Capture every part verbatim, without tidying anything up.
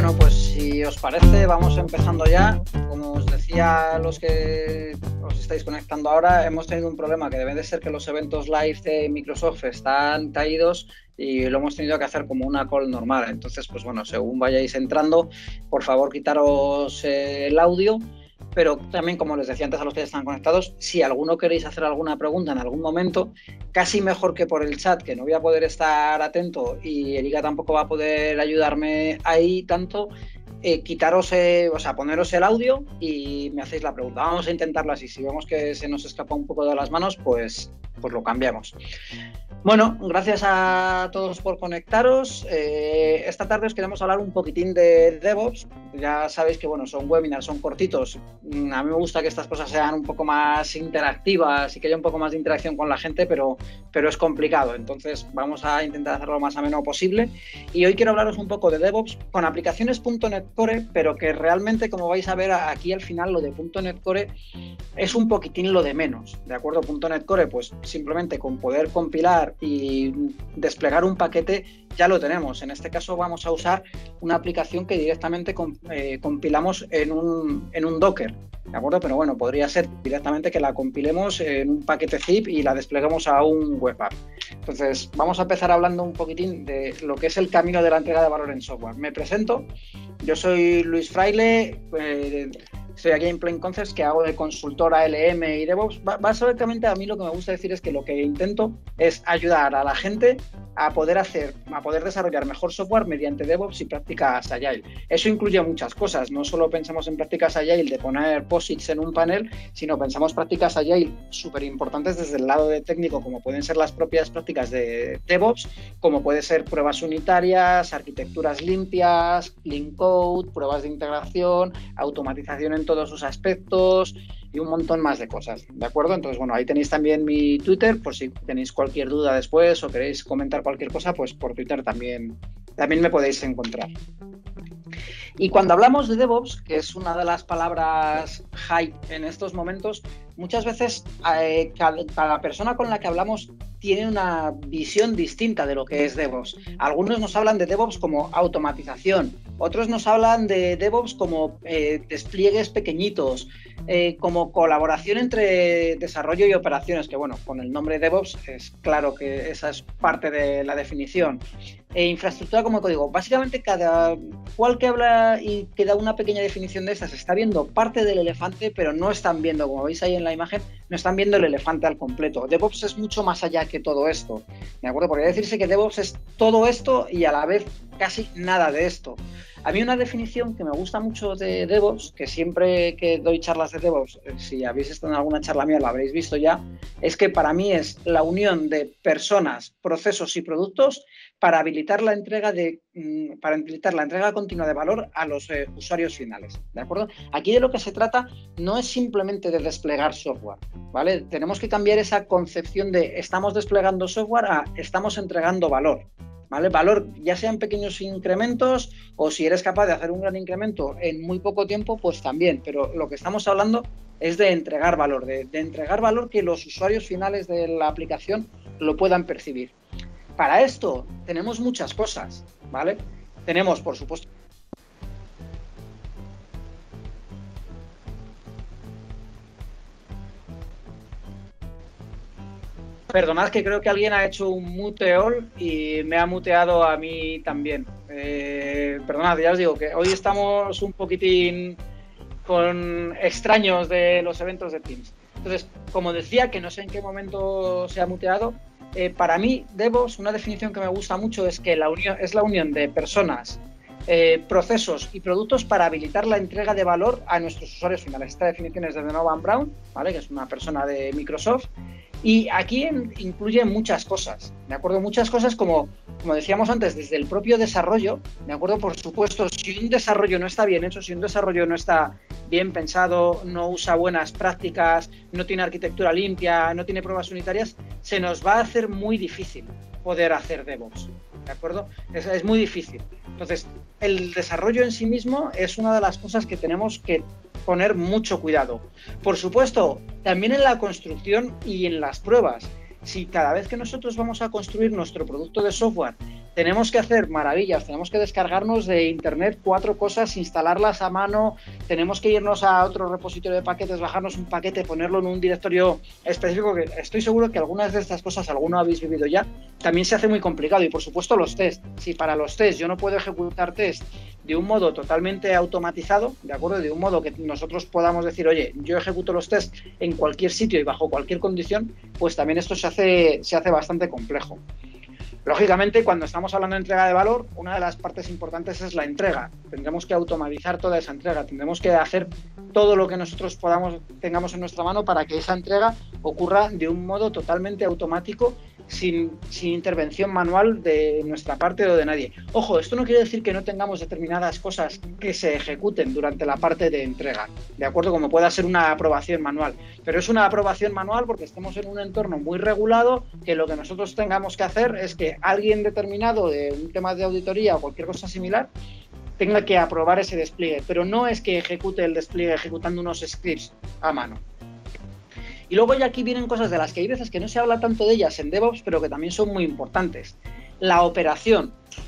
Bueno, pues si os parece, vamos empezando ya. Como os decía, los que os estáis conectando ahora, hemos tenido un problema que debe de ser que los eventos live de Microsoft están caídos y lo hemos tenido que hacer como una call normal. Entonces, pues bueno, según vayáis entrando, por favor, quitaros eh, el audio. Pero también, como les decía antes a los que ya están conectados, si alguno queréis hacer alguna pregunta en algún momento, casi mejor que por el chat, que no voy a poder estar atento y Erika tampoco va a poder ayudarme ahí tanto, eh, quitaros, eh, o sea, poneros el audio y me hacéis la pregunta. Vamos a intentarlo así. Si vemos que se nos escapa un poco de las manos, pues, pues lo cambiamos. Bueno, gracias a todos por conectaros. Eh, esta tarde os queremos hablar un poquitín de DevOps. Ya sabéis que bueno, son webinars, son cortitos. A mí me gusta que estas cosas sean un poco más interactivas y que haya un poco más de interacción con la gente, pero, pero es complicado. Entonces vamos a intentar hacerlo lo más ameno posible. Y hoy quiero hablaros un poco de DevOps con aplicaciones punto net Core, pero que realmente, como vais a ver aquí al final, lo de punto net Core es un poquitín lo de menos, ¿de acuerdo? punto net Core, pues simplemente con poder compilar y desplegar un paquete ya lo tenemos. En este caso vamos a usar una aplicación que directamente comp eh, compilamos en un, en un Docker, ¿de acuerdo? Pero bueno, podría ser directamente que la compilemos en un paquete zip y la despleguemos a un web app. Entonces, vamos a empezar hablando un poquitín de lo que es el camino de la entrega de valor en software. Me presento, yo soy Luis Fraile, eh, estoy aquí en Plain Concepts, que hago de consultor A L M y DevOps. Básicamente a mí lo que me gusta decir es que lo que intento es ayudar a la gente a poder hacer, a poder desarrollar mejor software mediante DevOps y prácticas Agile. Eso incluye muchas cosas, no solo pensamos en prácticas Agile de poner posits en un panel, sino pensamos prácticas Agile súper importantes desde el lado de técnico, como pueden ser las propias prácticas de DevOps, como puede ser pruebas unitarias, arquitecturas limpias, clean code, pruebas de integración, automatización en todos sus aspectos y un montón más de cosas, ¿de acuerdo? Entonces, bueno, ahí tenéis también mi Twitter, por si tenéis cualquier duda después o queréis comentar cualquier cosa, pues por Twitter también, también me podéis encontrar. Y cuando hablamos de DevOps, que es una de las palabras hype en estos momentos, muchas veces eh, cada, cada persona con la que hablamos tiene una visión distinta de lo que es DevOps. Algunos nos hablan de DevOps como automatización, otros nos hablan de DevOps como eh, despliegues pequeñitos, eh, como colaboración entre desarrollo y operaciones, que bueno, con el nombre DevOps es claro que esa es parte de la definición. E infraestructura como código. Básicamente cada cual que habla y que da una pequeña definición de estas está viendo parte del elefante, pero no están viendo, como veis ahí en la imagen, no están viendo el elefante al completo. DevOps es mucho más allá que todo esto, ¿de acuerdo? Podría decirse que DevOps es todo esto y a la vez casi nada de esto. A mí una definición que me gusta mucho de DevOps, que siempre que doy charlas de DevOps, si habéis estado en alguna charla mía lo habréis visto ya, es que para mí es la unión de personas, procesos y productos para habilitar la entrega de para habilitar la entrega continua de valor a los eh, usuarios finales, ¿de acuerdo? Aquí de lo que se trata no es simplemente de desplegar software, ¿vale? Tenemos que cambiar esa concepción de estamos desplegando software a estamos entregando valor, ¿vale? Valor, ya sean pequeños incrementos o si eres capaz de hacer un gran incremento en muy poco tiempo, pues también, pero lo que estamos hablando es de entregar valor, de, de entregar valor que los usuarios finales de la aplicación lo puedan percibir. Para esto tenemos muchas cosas, ¿vale? Tenemos, por supuesto, perdonad que creo que alguien ha hecho un mute all y me ha muteado a mí también. Eh, perdonad, ya os digo que hoy estamos un poquitín con extraños de los eventos de Teams. Entonces, como decía, que no sé en qué momento se ha muteado, eh, para mí, DevOps, una definición que me gusta mucho es que la unión, es la unión de personas, eh, procesos y productos para habilitar la entrega de valor a nuestros usuarios finales. Esta definición es de Donovan Brown, ¿vale? Que es una persona de Microsoft. Y aquí en, incluye muchas cosas, ¿de acuerdo? Muchas cosas como, como decíamos antes, desde el propio desarrollo, ¿de acuerdo? Por supuesto, si un desarrollo no está bien hecho, si un desarrollo no está bien pensado, no usa buenas prácticas, no tiene arquitectura limpia, no tiene pruebas unitarias, se nos va a hacer muy difícil poder hacer DevOps, ¿de acuerdo? Es, es muy difícil. Entonces, el desarrollo en sí mismo es una de las cosas que tenemos que poner mucho cuidado. Por supuesto, también en la construcción y en las pruebas. Si cada vez que nosotros vamos a construir nuestro producto de software tenemos que hacer maravillas, tenemos que descargarnos de internet cuatro cosas, instalarlas a mano, tenemos que irnos a otro repositorio de paquetes, bajarnos un paquete, ponerlo en un directorio específico, que estoy seguro que algunas de estas cosas alguno habéis vivido ya, también se hace muy complicado. Y por supuesto los test, si para los test yo no puedo ejecutar test de un modo totalmente automatizado, ¿de acuerdo? De un modo que nosotros podamos decir, oye, yo ejecuto los test en cualquier sitio y bajo cualquier condición, pues también esto se hace, se hace bastante complejo. Lógicamente, cuando estamos hablando de entrega de valor, una de las partes importantes es la entrega. Tendremos que automatizar toda esa entrega, tendremos que hacer todo lo que nosotros podamos, tengamos en nuestra mano para que esa entrega ocurra de un modo totalmente automático, sin, sin intervención manual de nuestra parte o de nadie. Ojo, esto no quiere decir que no tengamos determinadas cosas que se ejecuten durante la parte de entrega, ¿de acuerdo? Como pueda ser una aprobación manual, pero es una aprobación manual porque estemos en un entorno muy regulado, que lo que nosotros tengamos que hacer es que alguien determinado de un tema de auditoría o cualquier cosa similar tenga que aprobar ese despliegue, pero no es que ejecute el despliegue ejecutando unos scripts a mano. Y luego ya aquí vienen cosas de las que hay veces que no se habla tanto de ellas en DevOps, pero que también son muy importantes. La operación.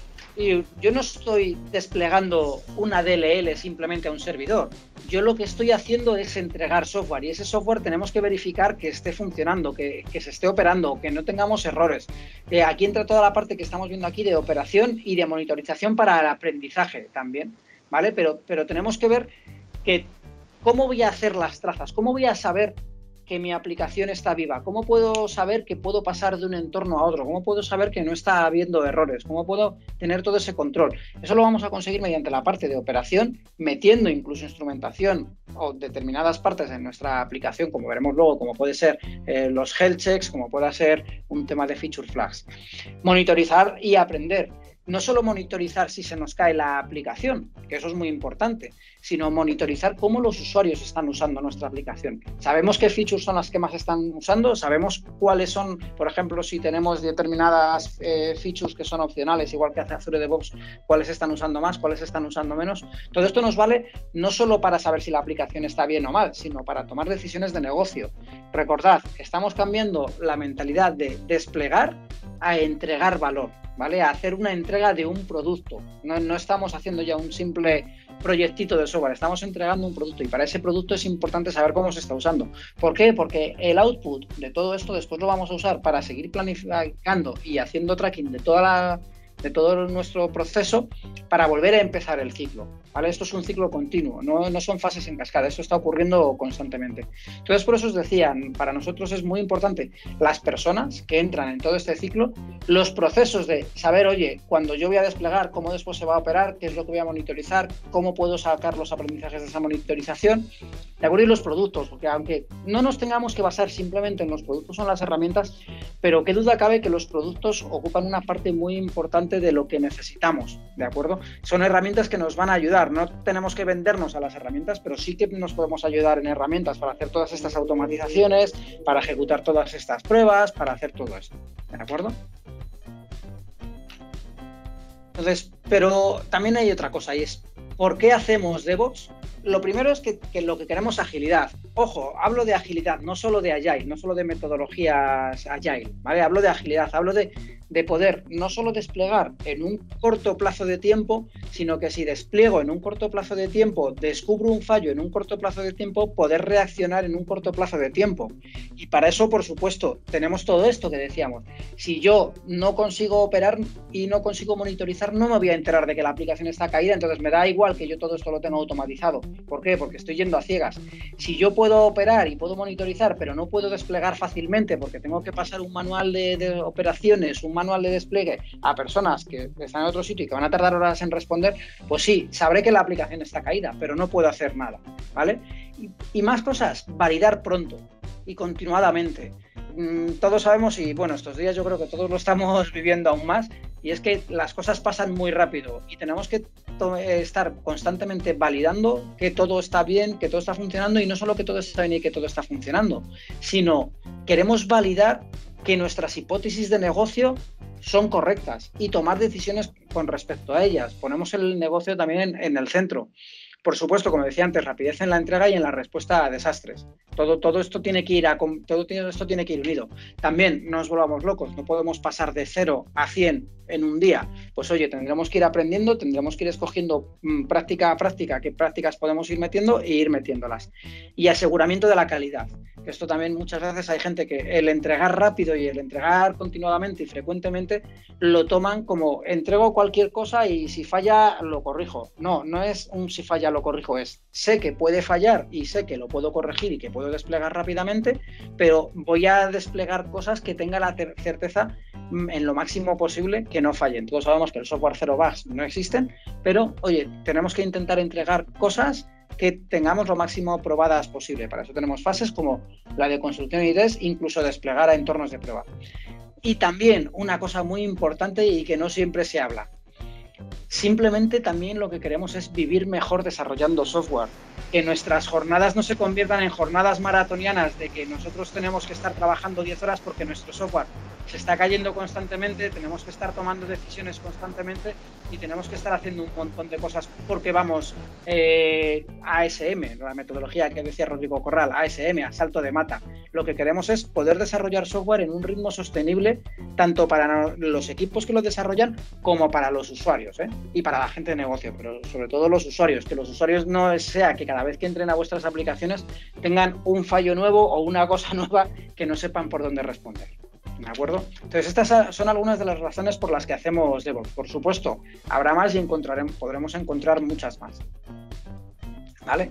Y yo no estoy desplegando una D L L simplemente a un servidor. Yo lo que estoy haciendo es entregar software, y ese software tenemos que verificar que esté funcionando, que, que se esté operando, que no tengamos errores. Eh, aquí entra toda la parte que estamos viendo aquí de operación y de monitorización para el aprendizaje también, ¿vale? Pero, pero tenemos que ver que cómo voy a hacer las trazas, cómo voy a saber que mi aplicación está viva, cómo puedo saber que puedo pasar de un entorno a otro, cómo puedo saber que no está habiendo errores, cómo puedo tener todo ese control. Eso lo vamos a conseguir mediante la parte de operación, metiendo incluso instrumentación o determinadas partes de nuestra aplicación, como veremos luego, como puede ser eh, los health checks, como pueda ser un tema de feature flags. Monitorizar y aprender. No solo monitorizar si se nos cae la aplicación, que eso es muy importante, sino monitorizar cómo los usuarios están usando nuestra aplicación. Sabemos qué features son las que más están usando, sabemos cuáles son, por ejemplo, si tenemos determinadas eh, features que son opcionales, igual que hace Azure DevOps, cuáles están usando más, cuáles están usando menos. Todo esto nos vale no solo para saber si la aplicación está bien o mal, sino para tomar decisiones de negocio. Recordad, estamos cambiando la mentalidad de desplegar a entregar valor, ¿vale? A hacer una entrega de un producto. No, no estamos haciendo ya un simple proyectito de software, estamos entregando un producto, y para ese producto es importante saber cómo se está usando. ¿Por qué? Porque el output de todo esto después lo vamos a usar para seguir planificando y haciendo tracking de toda la de todo nuestro proceso para volver a empezar el ciclo, ¿vale? Esto es un ciclo continuo, no, no son fases en cascada, esto está ocurriendo constantemente. Entonces, por eso os decía, para nosotros es muy importante las personas que entran en todo este ciclo, los procesos de saber, oye, cuando yo voy a desplegar, cómo después se va a operar, qué es lo que voy a monitorizar, cómo puedo sacar los aprendizajes de esa monitorización, de acuerdo, y los productos, porque aunque no nos tengamos que basar simplemente en los productos o en las herramientas, pero qué duda cabe que los productos ocupan una parte muy importante de lo que necesitamos, ¿de acuerdo? Son herramientas que nos van a ayudar, no tenemos que vendernos a las herramientas, pero sí que nos podemos ayudar en herramientas para hacer todas estas automatizaciones, para ejecutar todas estas pruebas, para hacer todo esto, ¿de acuerdo? Entonces, pero también hay otra cosa, y es, ¿por qué hacemos DevOps? Lo primero es que, que lo que queremos es agilidad. Ojo, hablo de agilidad, no solo de Agile, no solo de metodologías Agile, ¿vale? Hablo de agilidad, hablo de, de poder no solo desplegar en un corto plazo de tiempo, sino que si despliego en un corto plazo de tiempo, descubro un fallo en un corto plazo de tiempo, poder reaccionar en un corto plazo de tiempo. Y para eso, por supuesto, tenemos todo esto que decíamos. Si yo no consigo operar y no consigo monitorizar, no me voy a enterar de que la aplicación está caída, entonces me da igual que yo todo esto lo tenga automatizado. ¿Por qué? Porque estoy yendo a ciegas. Si yo puedo operar y puedo monitorizar, pero no puedo desplegar fácilmente porque tengo que pasar un manual de, de operaciones, un manual de despliegue a personas que están en otro sitio y que van a tardar horas en responder, pues sí, sabré que la aplicación está caída, pero no puedo hacer nada, ¿vale? Y, y más cosas, validar pronto y continuadamente. Todos sabemos, y bueno, estos días yo creo que todos lo estamos viviendo aún más, y es que las cosas pasan muy rápido y tenemos que estar constantemente validando que todo está bien, que todo está funcionando, y no solo que todo está bien y que todo está funcionando, sino queremos validar que nuestras hipótesis de negocio son correctas y tomar decisiones con respecto a ellas. Ponemos el negocio también en, en el centro. Por supuesto, como decía antes, rapidez en la entrega y en la respuesta a desastres. Todo, todo, esto tiene que ir a, todo esto tiene que ir unido. También no nos volvamos locos, no podemos pasar de cero a cien en un día. pues oye, tendremos que ir aprendiendo, tendremos que ir escogiendo mmm, práctica a práctica qué prácticas podemos ir metiendo e ir metiéndolas. Y aseguramiento de la calidad. Esto también muchas veces hay gente que el entregar rápido y el entregar continuadamente y frecuentemente lo toman como entrego cualquier cosa y si falla lo corrijo. No, no es un si falla lo corrijo, es sé que puede fallar y sé que lo puedo corregir y que puedo desplegar rápidamente, pero voy a desplegar cosas que tenga la certeza en lo máximo posible que no fallen. Todos sabemos que el software cero bugs no existen, pero oye, tenemos que intentar entregar cosas que tengamos lo máximo probadas posible. Para eso tenemos fases como la de construcción y test, incluso desplegar a entornos de prueba. Y también una cosa muy importante y que no siempre se habla. Simplemente también lo que queremos es vivir mejor desarrollando software. Que nuestras jornadas no se conviertan en jornadas maratonianas de que nosotros tenemos que estar trabajando diez horas porque nuestro software se está cayendo constantemente, tenemos que estar tomando decisiones constantemente y tenemos que estar haciendo un montón de cosas porque vamos eh, a A S M, la metodología que decía Rodrigo Corral, A S M, a salto de mata. Lo que queremos es poder desarrollar software en un ritmo sostenible tanto para los equipos que lo desarrollan como para los usuarios, ¿eh? Y para la gente de negocio, pero sobre todo los usuarios, que los usuarios no sea que cada vez que entren a vuestras aplicaciones tengan un fallo nuevo o una cosa nueva que no sepan por dónde responder. ¿De acuerdo? Entonces, estas son algunas de las razones por las que hacemos DevOps. Por supuesto, habrá más y encontraremos, podremos encontrar muchas más. ¿Vale?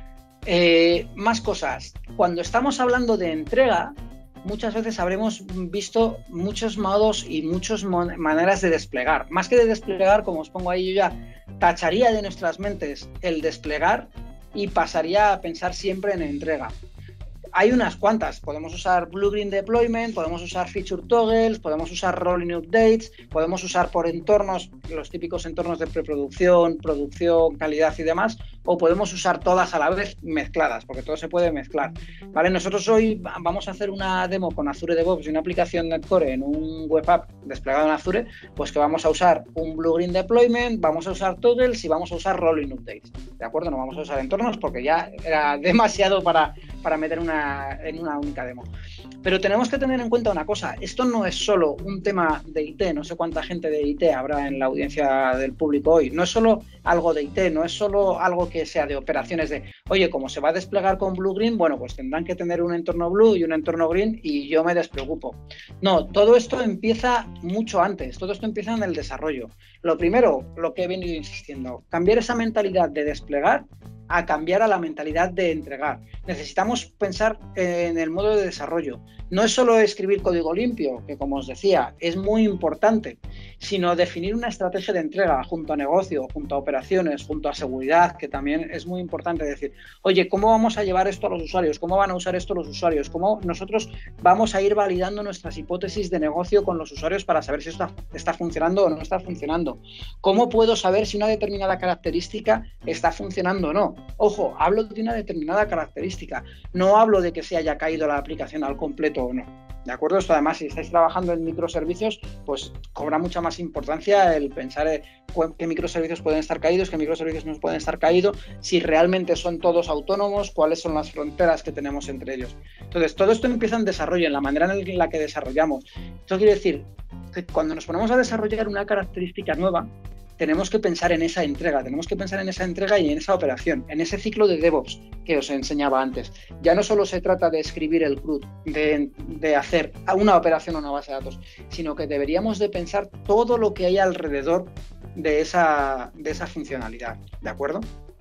Eh, más cosas. Cuando estamos hablando de entrega, muchas veces habremos visto muchos modos y muchas maneras de desplegar. Más que de desplegar, como os pongo ahí, yo ya tacharía de nuestras mentes el desplegar y pasaría a pensar siempre en entrega. Hay unas cuantas, podemos usar Blue-Green Deployment, podemos usar Feature Toggles, podemos usar Rolling Updates, podemos usar por entornos, los típicos entornos de preproducción, producción, calidad y demás, o podemos usar todas a la vez mezcladas, porque todo se puede mezclar. ¿Vale? Nosotros hoy vamos a hacer una demo con Azure DevOps y una aplicación Netcore en un web app desplegado en Azure, pues que vamos a usar un Blue-Green Deployment, vamos a usar Toggles y vamos a usar Rolling Updates. ¿De acuerdo? No vamos a usar entornos porque ya era demasiado para, para meter una en una única demo. Pero tenemos que tener en cuenta una cosa, esto no es solo un tema de I T, no sé cuánta gente de I T habrá en la audiencia del público hoy, no es solo algo de I T, no es solo algo que sea de operaciones de, oye, como se va a desplegar con Blue Green, bueno, pues tendrán que tener un entorno Blue y un entorno Green y yo me despreocupo. No, todo esto empieza mucho antes, todo esto empieza en el desarrollo. Lo primero, lo que he venido insistiendo, cambiar esa mentalidad de desplegar a cambiar a la mentalidad de entregar. Necesitamos pensar en el modo de desarrollo. No es solo escribir código limpio, que como os decía, es muy importante, sino definir una estrategia de entrega junto a negocio, junto a operaciones, junto a seguridad, que también es muy importante decir, oye, ¿cómo vamos a llevar esto a los usuarios? ¿Cómo van a usar esto los usuarios? ¿Cómo nosotros vamos a ir validando nuestras hipótesis de negocio con los usuarios para saber si esto está, está funcionando o no está funcionando? ¿Cómo puedo saber si una determinada característica está funcionando o no? Ojo, hablo de una determinada característica, no hablo de que se haya caído la aplicación al completo o no. ¿De acuerdo? Esto además, si estáis trabajando en microservicios, pues cobra mucha más importancia el pensar en qué microservicios pueden estar caídos, qué microservicios no pueden estar caídos, si realmente son todos autónomos, cuáles son las fronteras que tenemos entre ellos. Entonces, todo esto empieza en desarrollo, en la manera en la que desarrollamos. Esto quiere decir que cuando nos ponemos a desarrollar una característica nueva, tenemos que pensar en esa entrega, tenemos que pensar en esa entrega y en esa operación, en ese ciclo de DevOps que os enseñaba antes. Ya no solo se trata de escribir el C R U D, de, de hacer una operación o una base de datos, sino que deberíamos de pensar todo lo que hay alrededor de esa, de esa funcionalidad, ¿de acuerdo?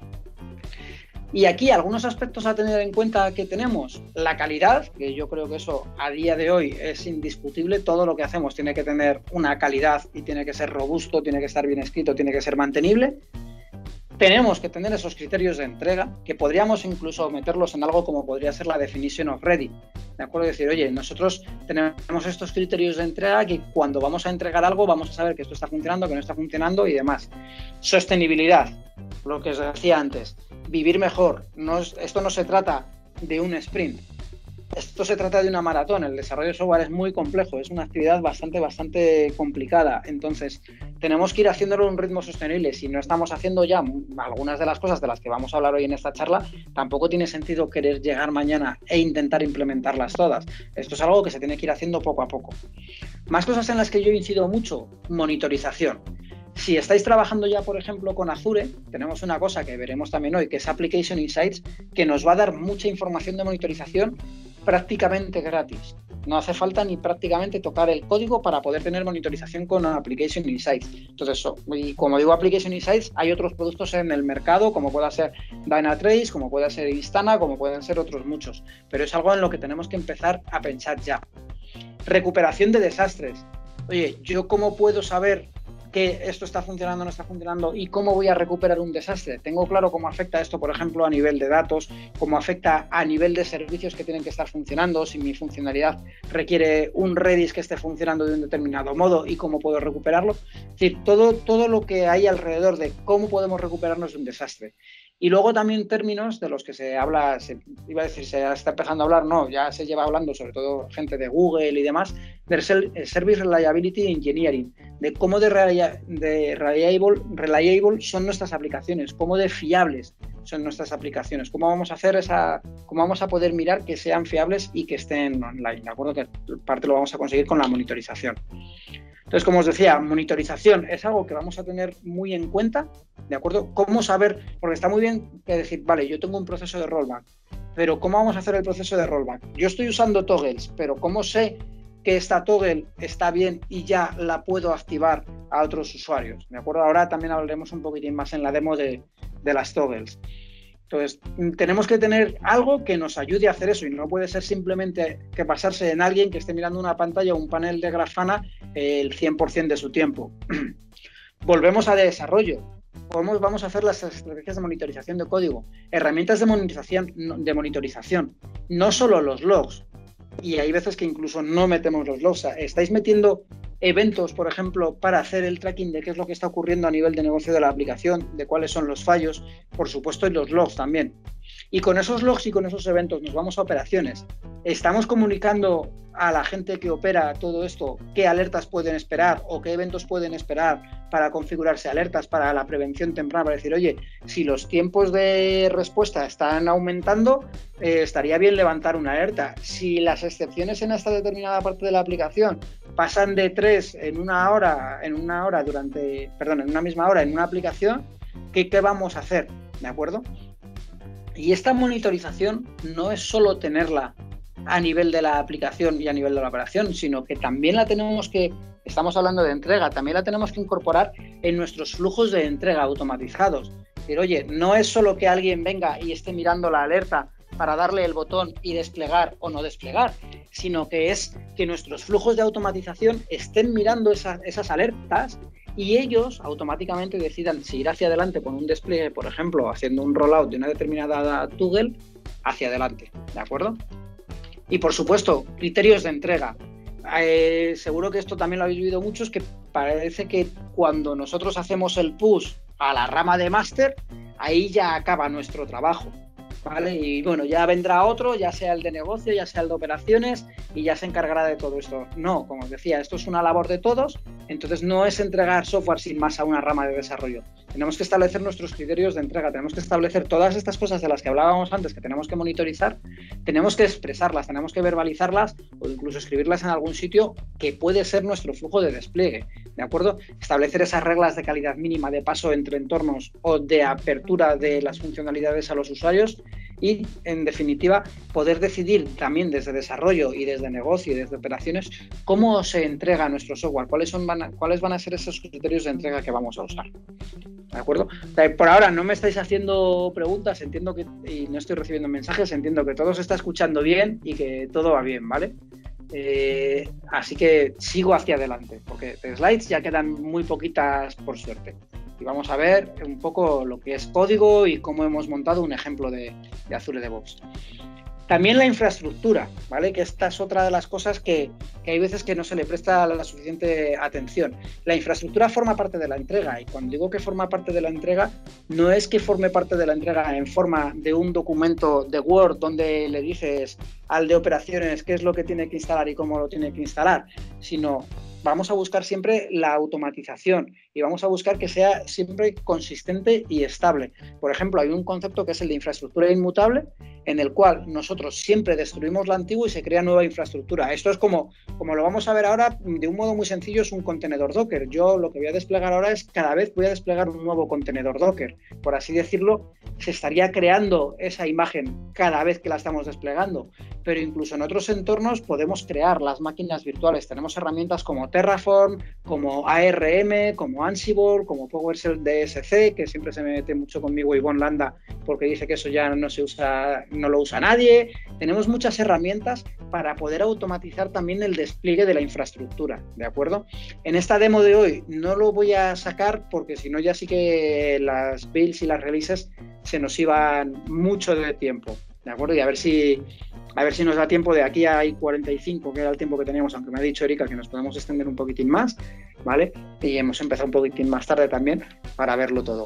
Y aquí algunos aspectos a tener en cuenta que tenemos, la calidad, que yo creo que eso a día de hoy es indiscutible, todo lo que hacemos tiene que tener una calidad y tiene que ser robusto, tiene que estar bien escrito, tiene que ser mantenible. Tenemos que tener esos criterios de entrega, que podríamos incluso meterlos en algo como podría ser la definition of ready. ¿De acuerdo? Decir, oye, nosotros tenemos estos criterios de entrega que cuando vamos a entregar algo vamos a saber que esto está funcionando, que no está funcionando y demás. Sostenibilidad, lo que os decía antes. Vivir mejor. No es, esto no se trata de un sprint. Esto se trata de una maratón. El desarrollo de software es muy complejo, es una actividad bastante, bastante complicada. Entonces, tenemos que ir haciéndolo a un ritmo sostenible. Si no estamos haciendo ya algunas de las cosas de las que vamos a hablar hoy en esta charla, tampoco tiene sentido querer llegar mañana e intentar implementarlas todas. Esto es algo que se tiene que ir haciendo poco a poco. Más cosas en las que yo incido mucho, monitorización. Si estáis trabajando ya, por ejemplo, con Azure, tenemos una cosa que veremos también hoy, que es Application Insights, que nos va a dar mucha información de monitorización prácticamente gratis. No hace falta ni prácticamente tocar el código para poder tener monitorización con Application Insights. Entonces, y como digo Application Insights, hay otros productos en el mercado, como pueda ser Dynatrace, como pueda ser Instana, como pueden ser otros muchos. Pero es algo en lo que tenemos que empezar a pensar ya. Recuperación de desastres. Oye, ¿yo cómo puedo saber que esto está funcionando o no está funcionando y cómo voy a recuperar un desastre? Tengo claro cómo afecta esto, por ejemplo, a nivel de datos, cómo afecta a nivel de servicios que tienen que estar funcionando, si mi funcionalidad requiere un Redis que esté funcionando de un determinado modo y cómo puedo recuperarlo. Es decir, todo, todo lo que hay alrededor de cómo podemos recuperarnos de un desastre. Y luego también términos de los que se habla, se, iba a decir, se está empezando a hablar, no, ya se lleva hablando, sobre todo gente de Google y demás, del Service Reliability Engineering, de cómo de, de reliable, reliable son nuestras aplicaciones, cómo de fiables son nuestras aplicaciones, cómo vamos a hacer esa, cómo vamos a poder mirar que sean fiables y que estén online, ¿de acuerdo? Que parte lo vamos a conseguir con la monitorización. Entonces, como os decía, monitorización es algo que vamos a tener muy en cuenta, ¿de acuerdo? ¿Cómo saber? Porque está muy bien que decir, vale, yo tengo un proceso de rollback, pero ¿cómo vamos a hacer el proceso de rollback? Yo estoy usando toggles, pero ¿cómo sé que esta toggle está bien y ya la puedo activar a otros usuarios? ¿De acuerdo? Ahora también hablaremos un poquitín más en la demo de, de las toggles. Entonces, tenemos que tener algo que nos ayude a hacer eso y no puede ser simplemente que basarse en alguien que esté mirando una pantalla o un panel de Grafana eh, el cien por ciento de su tiempo. Volvemos a desarrollo. ¿Cómo vamos a hacer las estrategias de monitorización de código? Herramientas de monitorización, de monitorización, no solo los logs. Y hay veces que incluso no metemos los logs. Estáis metiendo eventos, por ejemplo, para hacer el tracking de qué es lo que está ocurriendo a nivel de negocio de la aplicación, de cuáles son los fallos, por supuesto, y los logs también. Y con esos logs y con esos eventos nos vamos a operaciones. Estamos comunicando a la gente que opera todo esto qué alertas pueden esperar o qué eventos pueden esperar para configurarse alertas para la prevención temprana, para decir, oye, si los tiempos de respuesta están aumentando, eh, estaría bien levantar una alerta. Si las excepciones en esta determinada parte de la aplicación pasan de tres en una hora, en una hora durante, perdón, en una misma hora en una aplicación, ¿qué, qué vamos a hacer? ¿De acuerdo? Y esta monitorización no es solo tenerla a nivel de la aplicación y a nivel de la operación, sino que también la tenemos que, estamos hablando de entrega, también la tenemos que incorporar en nuestros flujos de entrega automatizados. Es decir, oye, no es solo que alguien venga y esté mirando la alerta para darle el botón y desplegar o no desplegar, sino que es que nuestros flujos de automatización estén mirando esa, esas alertas y ellos automáticamente decidan si ir hacia adelante con un despliegue, por ejemplo, haciendo un rollout de una determinada toggle hacia adelante, ¿de acuerdo? Y por supuesto, criterios de entrega. Eh, seguro que esto también lo habéis vivido muchos, que parece que cuando nosotros hacemos el push a la rama de máster, ahí ya acaba nuestro trabajo, ¿vale? Y bueno, ya vendrá otro, ya sea el de negocio, ya sea el de operaciones, y ya se encargará de todo esto. No, como os decía, esto es una labor de todos, entonces no es entregar software sin más a una rama de desarrollo. Tenemos que establecer nuestros criterios de entrega, tenemos que establecer todas estas cosas de las que hablábamos antes, que tenemos que monitorizar, tenemos que expresarlas, tenemos que verbalizarlas o incluso escribirlas en algún sitio que puede ser nuestro flujo de despliegue, ¿de acuerdo? Establecer esas reglas de calidad mínima de paso entre entornos o de apertura de las funcionalidades a los usuarios y, en definitiva, poder decidir también desde desarrollo y desde negocio y desde operaciones cómo se entrega nuestro software, cuáles, son, van a, cuáles van a ser esos criterios de entrega que vamos a usar. ¿De acuerdo? Por ahora no me estáis haciendo preguntas, entiendo que, y no estoy recibiendo mensajes, entiendo que todo se está escuchando bien y que todo va bien, ¿vale? Eh, así que sigo hacia adelante, porque de slides ya quedan muy poquitas por suerte. Y vamos a ver un poco lo que es código y cómo hemos montado un ejemplo de, de Azure DevOps. También la infraestructura, ¿vale? Que esta es otra de las cosas que, que hay veces que no se le presta la suficiente atención. La infraestructura forma parte de la entrega y cuando digo que forma parte de la entrega, no es que forme parte de la entrega en forma de un documento de Word donde le dices al de operaciones qué es lo que tiene que instalar y cómo lo tiene que instalar, sino vamos a buscar siempre la automatización y vamos a buscar que sea siempre consistente y estable. Por ejemplo, hay un concepto que es el de infraestructura inmutable, en el cual nosotros siempre destruimos lo antiguo y se crea nueva infraestructura. Esto es como, como lo vamos a ver ahora, de un modo muy sencillo, es un contenedor Docker. Yo lo que voy a desplegar ahora es, cada vez voy a desplegar un nuevo contenedor Docker. Por así decirlo, se estaría creando esa imagen cada vez que la estamos desplegando. Pero incluso en otros entornos podemos crear las máquinas virtuales. Tenemos herramientas como Terraform, como A R M, como Ansible, como PowerShell D S C, que siempre se mete mucho conmigo Ivonne Landa porque dice que eso ya no se usa, no lo usa nadie. Tenemos muchas herramientas para poder automatizar también el despliegue de la infraestructura, ¿de acuerdo? En esta demo de hoy no lo voy a sacar porque si no ya sí que las builds y las releases se nos iban mucho de tiempo, ¿de acuerdo? Y a ver si, a ver si nos da tiempo. De aquí a cuarenta y cinco, que era el tiempo que teníamos, aunque me ha dicho Erika que nos podemos extender un poquitín más, ¿vale? Y hemos empezado un poquitín más tarde también para verlo todo.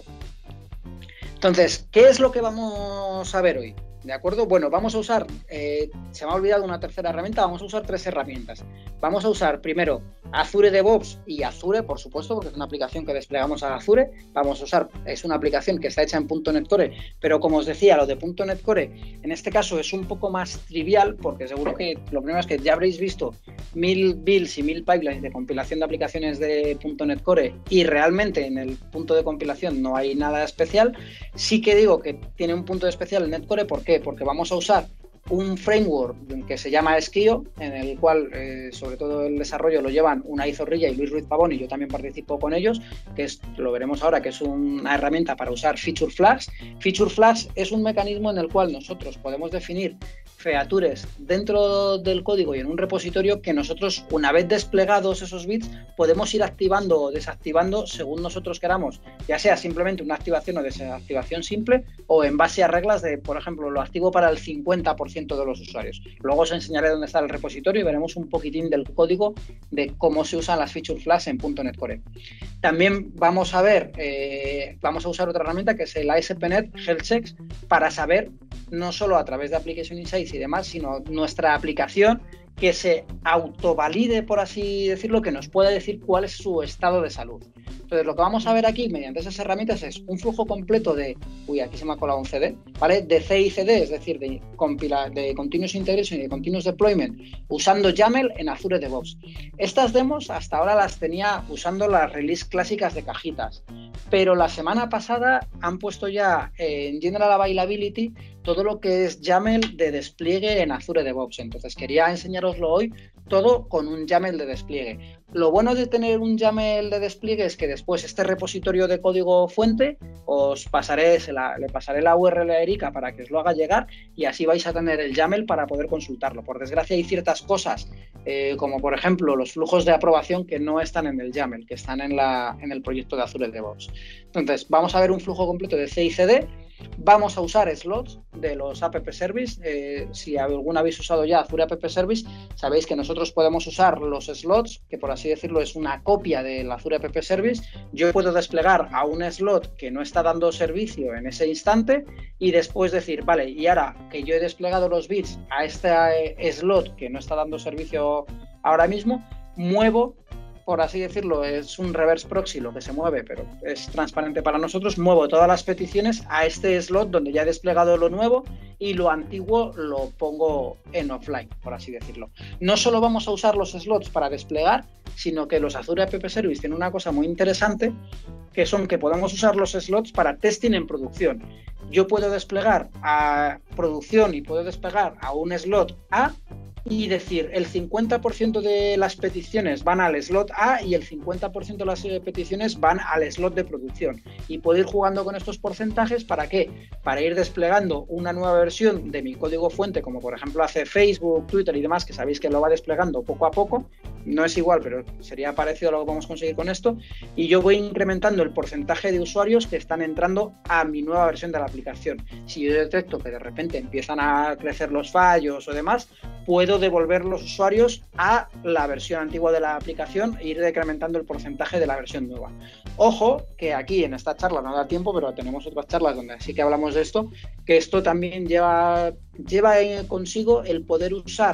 Entonces, ¿qué es lo que vamos a ver hoy? ¿De acuerdo? Bueno, vamos a usar, eh, se me ha olvidado una tercera herramienta, vamos a usar tres herramientas. Vamos a usar primero Azure DevOps y Azure, por supuesto, porque es una aplicación que desplegamos a Azure. Vamos a usar, es una aplicación que está hecha en punto net Core, pero como os decía, lo de punto net Core en este caso es un poco más trivial, porque seguro que lo primero es que ya habréis visto mil builds y mil pipelines de compilación de aplicaciones de punto net Core y realmente en el punto de compilación no hay nada especial. Sí que digo que tiene un punto especial en NetCore, ¿por qué? Porque vamos a usar un framework que se llama Skio, en el cual eh, sobre todo el desarrollo lo llevan Unai Zorrilla y Luis Ruiz Pavón, y yo también participo con ellos, que es, lo veremos ahora, que es una herramienta para usar feature flags. Feature flags es un mecanismo en el cual nosotros podemos definir features dentro del código y en un repositorio que nosotros, una vez desplegados esos bits, podemos ir activando o desactivando según nosotros queramos, ya sea simplemente una activación o desactivación simple, o en base a reglas de, por ejemplo, lo activo para el cincuenta por ciento de los usuarios. Luego os enseñaré dónde está el repositorio y veremos un poquitín del código de cómo se usan las feature flags en punto net Core. También vamos a ver, eh, vamos a usar otra herramienta que es el A S P punto net Health Checks para saber, no solo a través de Application Insights y demás, sino nuestra aplicación que se autovalide, por así decirlo, que nos pueda decir cuál es su estado de salud. Entonces, lo que vamos a ver aquí mediante esas herramientas es un flujo completo de, uy, aquí se me ha colado un C D, ¿vale? De C I C D, es decir, de, compila, de Continuous Integration y de Continuous Deployment, usando YAML en Azure DevOps. Estas demos hasta ahora las tenía usando las release clásicas de cajitas, pero la semana pasada han puesto ya en General Availability todo lo que es YAML de despliegue en Azure DevOps. Entonces, quería enseñaroslo hoy todo con un YAML de despliegue. Lo bueno de tener un YAML de despliegue es que después este repositorio de código fuente os pasaré, se la, le pasaré la U R L a Erika para que os lo haga llegar y así vais a tener el YAML para poder consultarlo. Por desgracia hay ciertas cosas, eh, como por ejemplo los flujos de aprobación que no están en el YAML, que están en, la, en el proyecto de Azure DevOps. Entonces, vamos a ver un flujo completo de C I C D. Vamos a usar slots de los App Service. Eh, si alguna habéis usado ya Azure App Service, sabéis que nosotros podemos usar los slots, que por así decirlo es una copia del Azure App Service. Yo puedo desplegar a un slot que no está dando servicio en ese instante y después decir, vale, y ahora que yo he desplegado los bits a este slot que no está dando servicio ahora mismo, muevo, por así decirlo, es un reverse proxy lo que se mueve, pero es transparente para nosotros, muevo todas las peticiones a este slot donde ya he desplegado lo nuevo y lo antiguo lo pongo en offline, por así decirlo. No solo vamos a usar los slots para desplegar, sino que los Azure App Service tienen una cosa muy interesante, que son que podemos usar los slots para testing en producción. Yo puedo desplegar a producción y puedo desplegar a un slot A y decir el cincuenta por ciento de las peticiones van al slot A y el cincuenta por ciento de las peticiones van al slot de producción. Y puedo ir jugando con estos porcentajes, ¿para qué? Para ir desplegando una nueva versión de mi código fuente, como por ejemplo hace Facebook, Twitter y demás, que sabéis que lo va desplegando poco a poco. No es igual, pero sería parecido a lo que vamos a conseguir con esto. Y yo voy incrementando el porcentaje de usuarios que están entrando a mi nueva versión de la aplicación. Si yo detecto que de repente empiezan a crecer los fallos o demás, puedo devolver los usuarios a la versión antigua de la aplicación e ir decrementando el porcentaje de la versión nueva. Ojo, que aquí en esta charla no da tiempo, pero tenemos otras charlas donde sí que hablamos de esto, que esto también lleva, lleva consigo el poder usar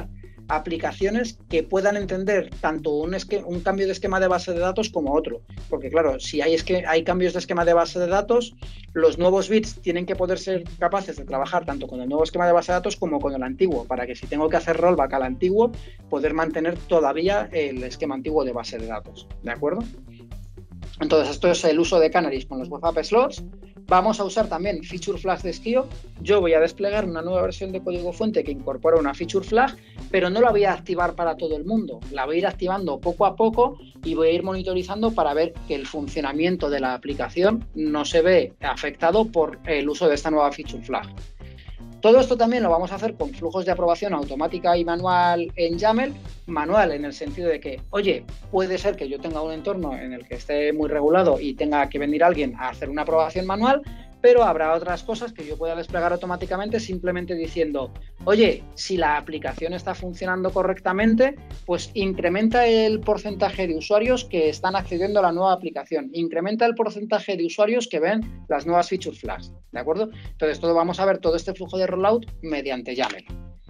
aplicaciones que puedan entender tanto un, un cambio de esquema de base de datos como otro. Porque claro, si hay, es que hay cambios de esquema de base de datos, los nuevos bits tienen que poder ser capaces de trabajar tanto con el nuevo esquema de base de datos como con el antiguo, para que si tengo que hacer rollback al antiguo, poder mantener todavía el esquema antiguo de base de datos. ¿De acuerdo? Entonces, esto es el uso de Canaries con los web app slots. Vamos a usar también feature flags de Skio. Yo voy a desplegar una nueva versión de código fuente que incorpora una feature flag, pero no la voy a activar para todo el mundo. La voy a ir activando poco a poco y voy a ir monitorizando para ver que el funcionamiento de la aplicación no se ve afectado por el uso de esta nueva feature flag. Todo esto también lo vamos a hacer con flujos de aprobación automática y manual en YAML. Manual en el sentido de que, oye, puede ser que yo tenga un entorno en el que esté muy regulado y tenga que venir alguien a hacer una aprobación manual, pero habrá otras cosas que yo pueda desplegar automáticamente simplemente diciendo, oye, si la aplicación está funcionando correctamente, pues incrementa el porcentaje de usuarios que están accediendo a la nueva aplicación, incrementa el porcentaje de usuarios que ven las nuevas feature flags, ¿de acuerdo? Entonces, todo, vamos a ver todo este flujo de rollout mediante YAML.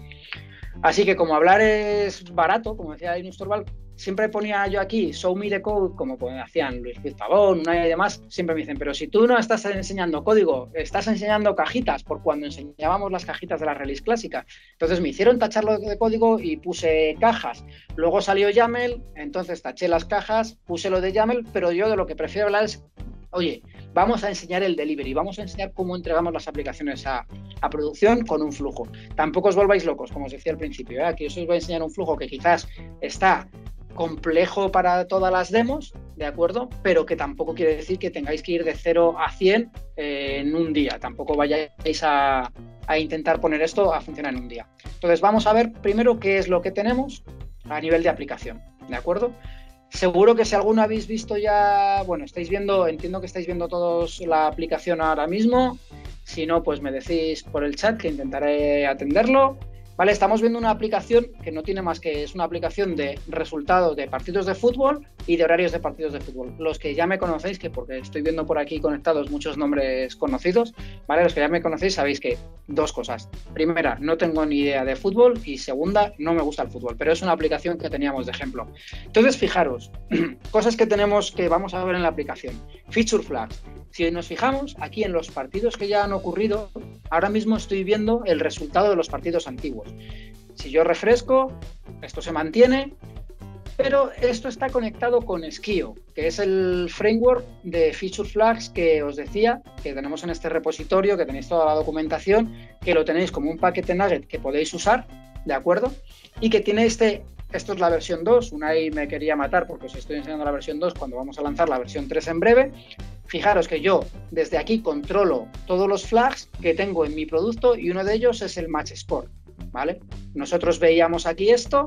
Así que como hablar es barato, como decía Linus Torvald, siempre ponía yo aquí show me the code, como hacían Luis Ruiz Pavón, Unai y demás, siempre me dicen, pero si tú no estás enseñando código, estás enseñando cajitas, por cuando enseñábamos las cajitas de la release clásica. Entonces me hicieron tacharlo de código y puse cajas. Luego salió YAML, entonces taché las cajas, puse lo de YAML, pero yo de lo que prefiero hablar es, oye, vamos a enseñar el delivery, vamos a enseñar cómo entregamos las aplicaciones a, a producción con un flujo. Tampoco os volváis locos, como os decía al principio, ¿eh? Aquí os voy a enseñar un flujo que quizás está complejo para todas las demos, ¿de acuerdo? Pero que tampoco quiere decir que tengáis que ir de cero a cien eh, en un día. Tampoco vayáis a, a intentar poner esto a funcionar en un día. Entonces, vamos a ver primero qué es lo que tenemos a nivel de aplicación, ¿de acuerdo? Seguro que si alguno habéis visto ya, bueno, estáis viendo, entiendo que estáis viendo todos la aplicación ahora mismo. Si no, pues me decís por el chat que intentaré atenderlo. Vale, estamos viendo una aplicación que no tiene más que es una aplicación de resultados de partidos de fútbol y de horarios de partidos de fútbol. Los que ya me conocéis, que porque estoy viendo por aquí conectados muchos nombres conocidos, ¿vale? Los que ya me conocéis sabéis que dos cosas. Primera, no tengo ni idea de fútbol y segunda, no me gusta el fútbol, pero es una aplicación que teníamos de ejemplo. Entonces, fijaros, cosas que tenemos que vamos a ver en la aplicación. Feature flags. Si nos fijamos aquí en los partidos que ya han ocurrido, ahora mismo estoy viendo el resultado de los partidos antiguos. Si yo refresco, esto se mantiene, pero esto está conectado con Skio, que es el framework de feature flags que os decía, que tenemos en este repositorio, que tenéis toda la documentación, que lo tenéis como un paquete nugget que podéis usar, ¿de acuerdo? Y que tiene este, esto es la versión dos, Unai me quería matar porque os estoy enseñando la versión dos cuando vamos a lanzar la versión tres en breve. Fijaros que yo desde aquí controlo todos los flags que tengo en mi producto y uno de ellos es el match score, ¿vale? Nosotros veíamos aquí esto.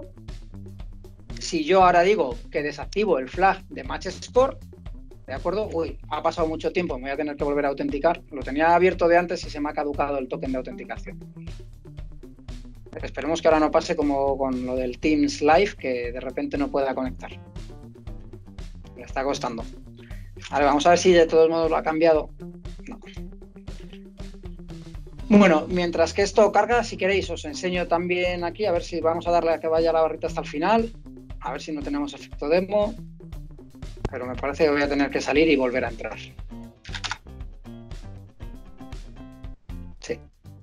Si yo ahora digo que desactivo el flag de match score, ¿de acuerdo? Uy, ha pasado mucho tiempo, me voy a tener que volver a autenticar. Lo tenía abierto de antes y se me ha caducado el token de autenticación. Pero esperemos que ahora no pase como con lo del Teams Live, que de repente no pueda conectar. Me está costando. A ver, vamos a ver si de todos modos lo ha cambiado. No. Bueno, mientras que esto carga, si queréis os enseño también aquí, a ver si vamos a darle a que vaya la barrita hasta el final, a ver si no tenemos efecto demo, pero me parece que voy a tener que salir y volver a entrar. Sí.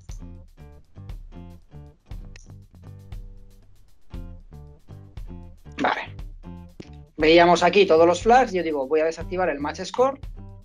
Vale. Veíamos aquí todos los flags, yo digo, voy a desactivar el match score.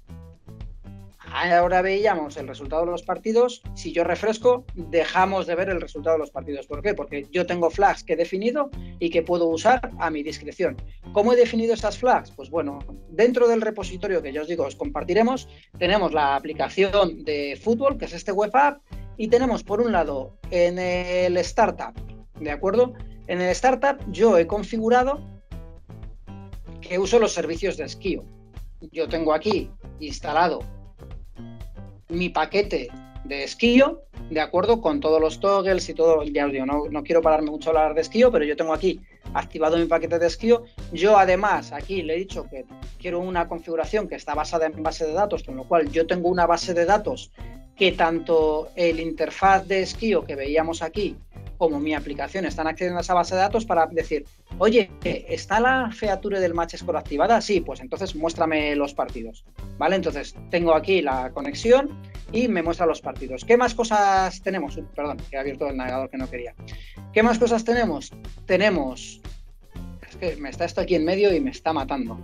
Ahora veíamos el resultado de los partidos. Si yo refresco, dejamos de ver el resultado de los partidos. ¿Por qué? Porque yo tengo flags que he definido y que puedo usar a mi discreción. ¿Cómo he definido estas flags? Pues bueno, dentro del repositorio que ya os digo, os compartiremos, tenemos la aplicación de fútbol, que es este web app, y tenemos por un lado en el startup, ¿de acuerdo? En el startup yo he configurado que uso los servicios de Skio. Yo tengo aquí instalado mi paquete de Skio, de acuerdo, con todos los toggles y todo. Ya os digo, no, no quiero pararme mucho a hablar de Skio, pero yo tengo aquí activado mi paquete de Skio. Yo además aquí le he dicho que quiero una configuración que está basada en base de datos, con lo cual yo tengo una base de datos que tanto el interfaz de Skio que veíamos aquí como mi aplicación están accediendo a esa base de datos para decir, oye, ¿está la feature del match score activada? Sí, pues entonces muéstrame los partidos, ¿vale? Entonces tengo aquí la conexión y me muestra los partidos. ¿Qué más cosas tenemos? Uh, perdón, que he abierto el navegador que no quería. ¿Qué más cosas tenemos? Tenemos... Es que me está esto aquí en medio y me está matando.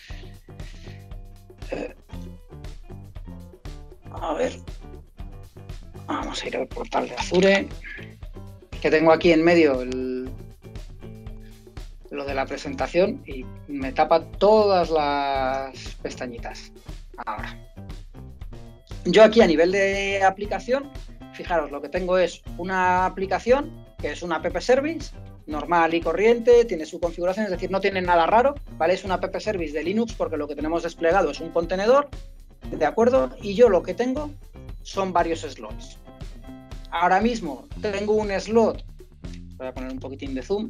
Eh, a ver... Vamos a ir al portal de Azure, que tengo aquí en medio el, lo de la presentación y me tapa todas las pestañitas. Ahora, yo aquí a nivel de aplicación, fijaros, lo que tengo es una aplicación que es una app service normal y corriente, tiene su configuración, es decir, no tiene nada raro, ¿vale? Es una app service de Linux porque lo que tenemos desplegado es un contenedor, ¿de acuerdo? Y yo lo que tengo son varios slots. Ahora mismo tengo un slot, voy a poner un poquitín de zoom.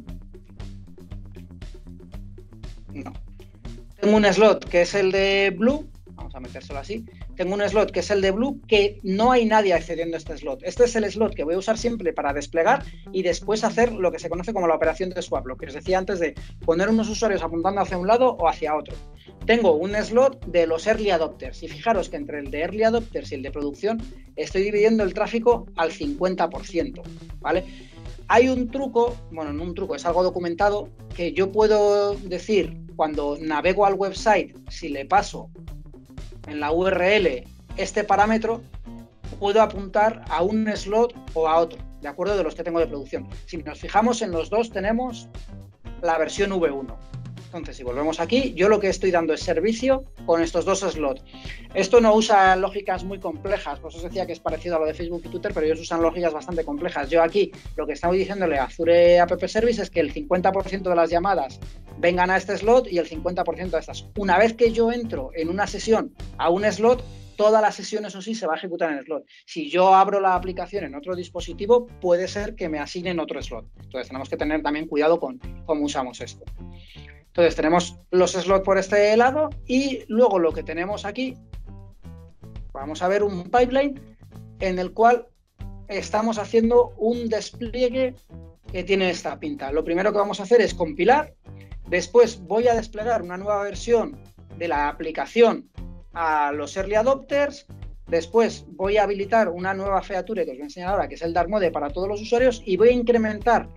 No. Tengo un slot que es el de Blue, vamos a metérselo así. Tengo un slot que es el de Blue, que no hay nadie accediendo a este slot. Este es el slot que voy a usar siempre para desplegar y después hacer lo que se conoce como la operación de swap, lo que os decía antes de poner unos usuarios apuntando hacia un lado o hacia otro. Tengo un slot de los early adopters y fijaros que entre el de early adopters y el de producción estoy dividiendo el tráfico al cincuenta por ciento, ¿vale? Hay un truco, bueno, no un truco, es algo documentado, que yo puedo decir cuando navego al website, si le paso en la U R L este parámetro, puedo apuntar a un slot o a otro, de acuerdo de los que tengo de producción. Si nos fijamos en los dos tenemos la versión V uno. Entonces, si volvemos aquí, yo lo que estoy dando es servicio con estos dos slots. Esto no usa lógicas muy complejas, por eso os decía que es parecido a lo de Facebook y Twitter, pero ellos usan lógicas bastante complejas. Yo aquí lo que estamos diciéndole a Azure App Service es que el cincuenta por ciento de las llamadas vengan a este slot y el cincuenta por ciento a estas. Una vez que yo entro en una sesión a un slot, toda la sesión, eso sí, se va a ejecutar en el slot. Si yo abro la aplicación en otro dispositivo, puede ser que me asignen otro slot. Entonces, tenemos que tener también cuidado con cómo usamos esto. Entonces, tenemos los slots por este lado y luego lo que tenemos aquí, vamos a ver un pipeline en el cual estamos haciendo un despliegue que tiene esta pinta. Lo primero que vamos a hacer es compilar, después voy a desplegar una nueva versión de la aplicación a los early adopters, después voy a habilitar una nueva feature que os voy a enseñar ahora, que es el dark mode para todos los usuarios, y voy a incrementar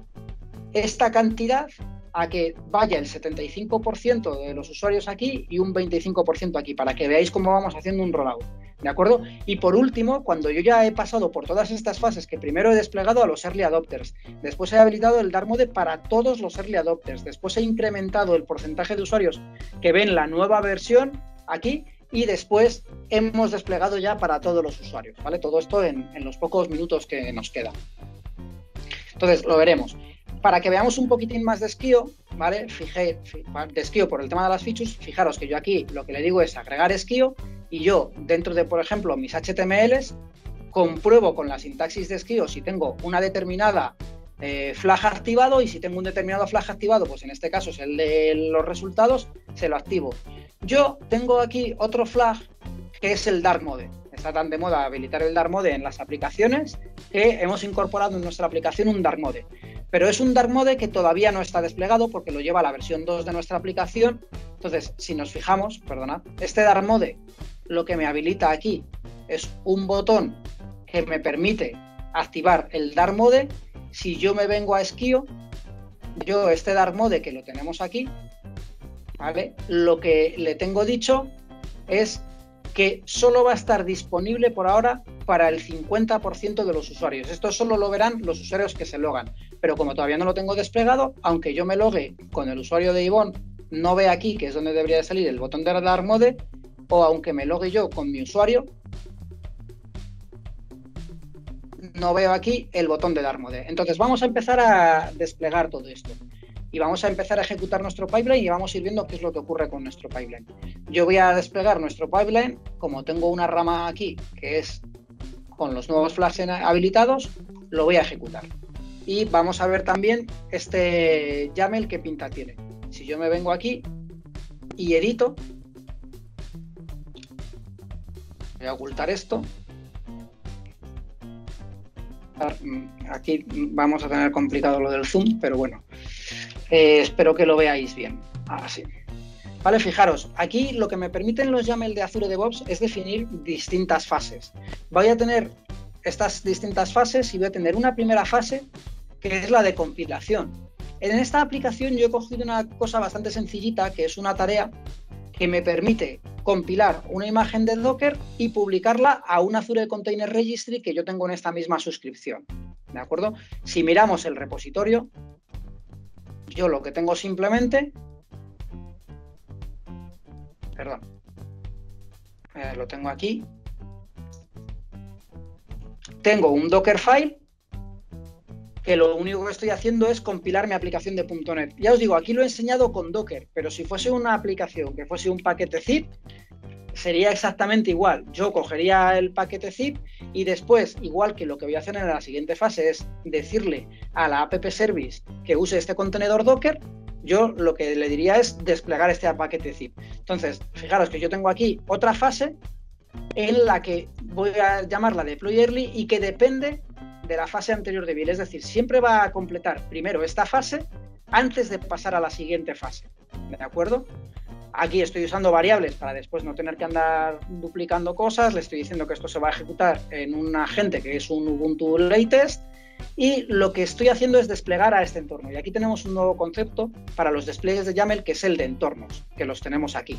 esta cantidad a que vaya el setenta y cinco por ciento de los usuarios aquí y un veinticinco por ciento aquí, para que veáis cómo vamos haciendo un rollout, ¿de acuerdo? Y por último, cuando yo ya he pasado por todas estas fases, que primero he desplegado a los early adopters, después he habilitado el dark mode para todos los early adopters, después he incrementado el porcentaje de usuarios que ven la nueva versión aquí, y después hemos desplegado ya para todos los usuarios, ¿vale? Todo esto en, en los pocos minutos que nos quedan. Entonces, lo veremos. Para que veamos un poquitín más de esquío, ¿vale? Fijé, de esquío por el tema de las features, fijaros que yo aquí lo que le digo es agregar esquío y yo dentro de, por ejemplo, mis H T M Ls, compruebo con la sintaxis de esquío si tengo una determinada eh, flag activado y si tengo un determinado flag activado, pues en este caso es el de los resultados, se lo activo. Yo tengo aquí otro flag que es el dark mode. Está tan de moda habilitar el dark mode en las aplicaciones que hemos incorporado en nuestra aplicación un dark mode. Pero es un dark mode que todavía no está desplegado porque lo lleva la versión dos de nuestra aplicación. Entonces, si nos fijamos, perdonad, este dark mode lo que me habilita aquí es un botón que me permite activar el dark mode. Si yo me vengo a esquío, yo este dark mode que lo tenemos aquí, ¿vale? Lo que le tengo dicho es que solo va a estar disponible por ahora para el cincuenta por ciento de los usuarios. Esto solo lo verán los usuarios que se logan, pero como todavía no lo tengo desplegado, aunque yo me logue con el usuario de Ivonne, no ve aquí, que es donde debería de salir el botón de Dark Mode, o aunque me logue yo con mi usuario, no veo aquí el botón de Dark Mode. Entonces vamos a empezar a desplegar todo esto. Y vamos a empezar a ejecutar nuestro pipeline y vamos a ir viendo qué es lo que ocurre con nuestro pipeline. Yo voy a desplegar nuestro pipeline, como tengo una rama aquí que es con los nuevos flags habilitados, lo voy a ejecutar. Y vamos a ver también este YAML qué pinta tiene. Si yo me vengo aquí y edito, voy a ocultar esto. Aquí vamos a tener complicado lo del zoom, pero bueno, eh, espero que lo veáis bien. Ahora sí. Vale, fijaros, aquí lo que me permiten los YAML de Azure DevOps es definir distintas fases. Voy a tener estas distintas fases y voy a tener una primera fase que es la de compilación. En esta aplicación yo he cogido una cosa bastante sencillita, que es una tarea que me permite compilar una imagen de Docker y publicarla a un Azure Container Registry que yo tengo en esta misma suscripción. ¿De acuerdo? Si miramos el repositorio, yo lo que tengo simplemente... Perdón. Eh, lo tengo aquí. Tengo un Dockerfile que lo único que estoy haciendo es compilar mi aplicación de punto net. Ya os digo, aquí lo he enseñado con Docker, pero si fuese una aplicación que fuese un paquete zip, sería exactamente igual. Yo cogería el paquete zip y después, igual que lo que voy a hacer en la siguiente fase es decirle a la app service que use este contenedor Docker, yo lo que le diría es desplegar este paquete zip. Entonces, fijaros que yo tengo aquí otra fase en la que voy a llamarla deploy early y que depende de la fase anterior de build, es decir, siempre va a completar primero esta fase antes de pasar a la siguiente fase, ¿de acuerdo? Aquí estoy usando variables para después no tener que andar duplicando cosas, le estoy diciendo que esto se va a ejecutar en un agente que es un Ubuntu Latest y lo que estoy haciendo es desplegar a este entorno. Y aquí tenemos un nuevo concepto para los despliegues de YAML que es el de entornos, que los tenemos aquí.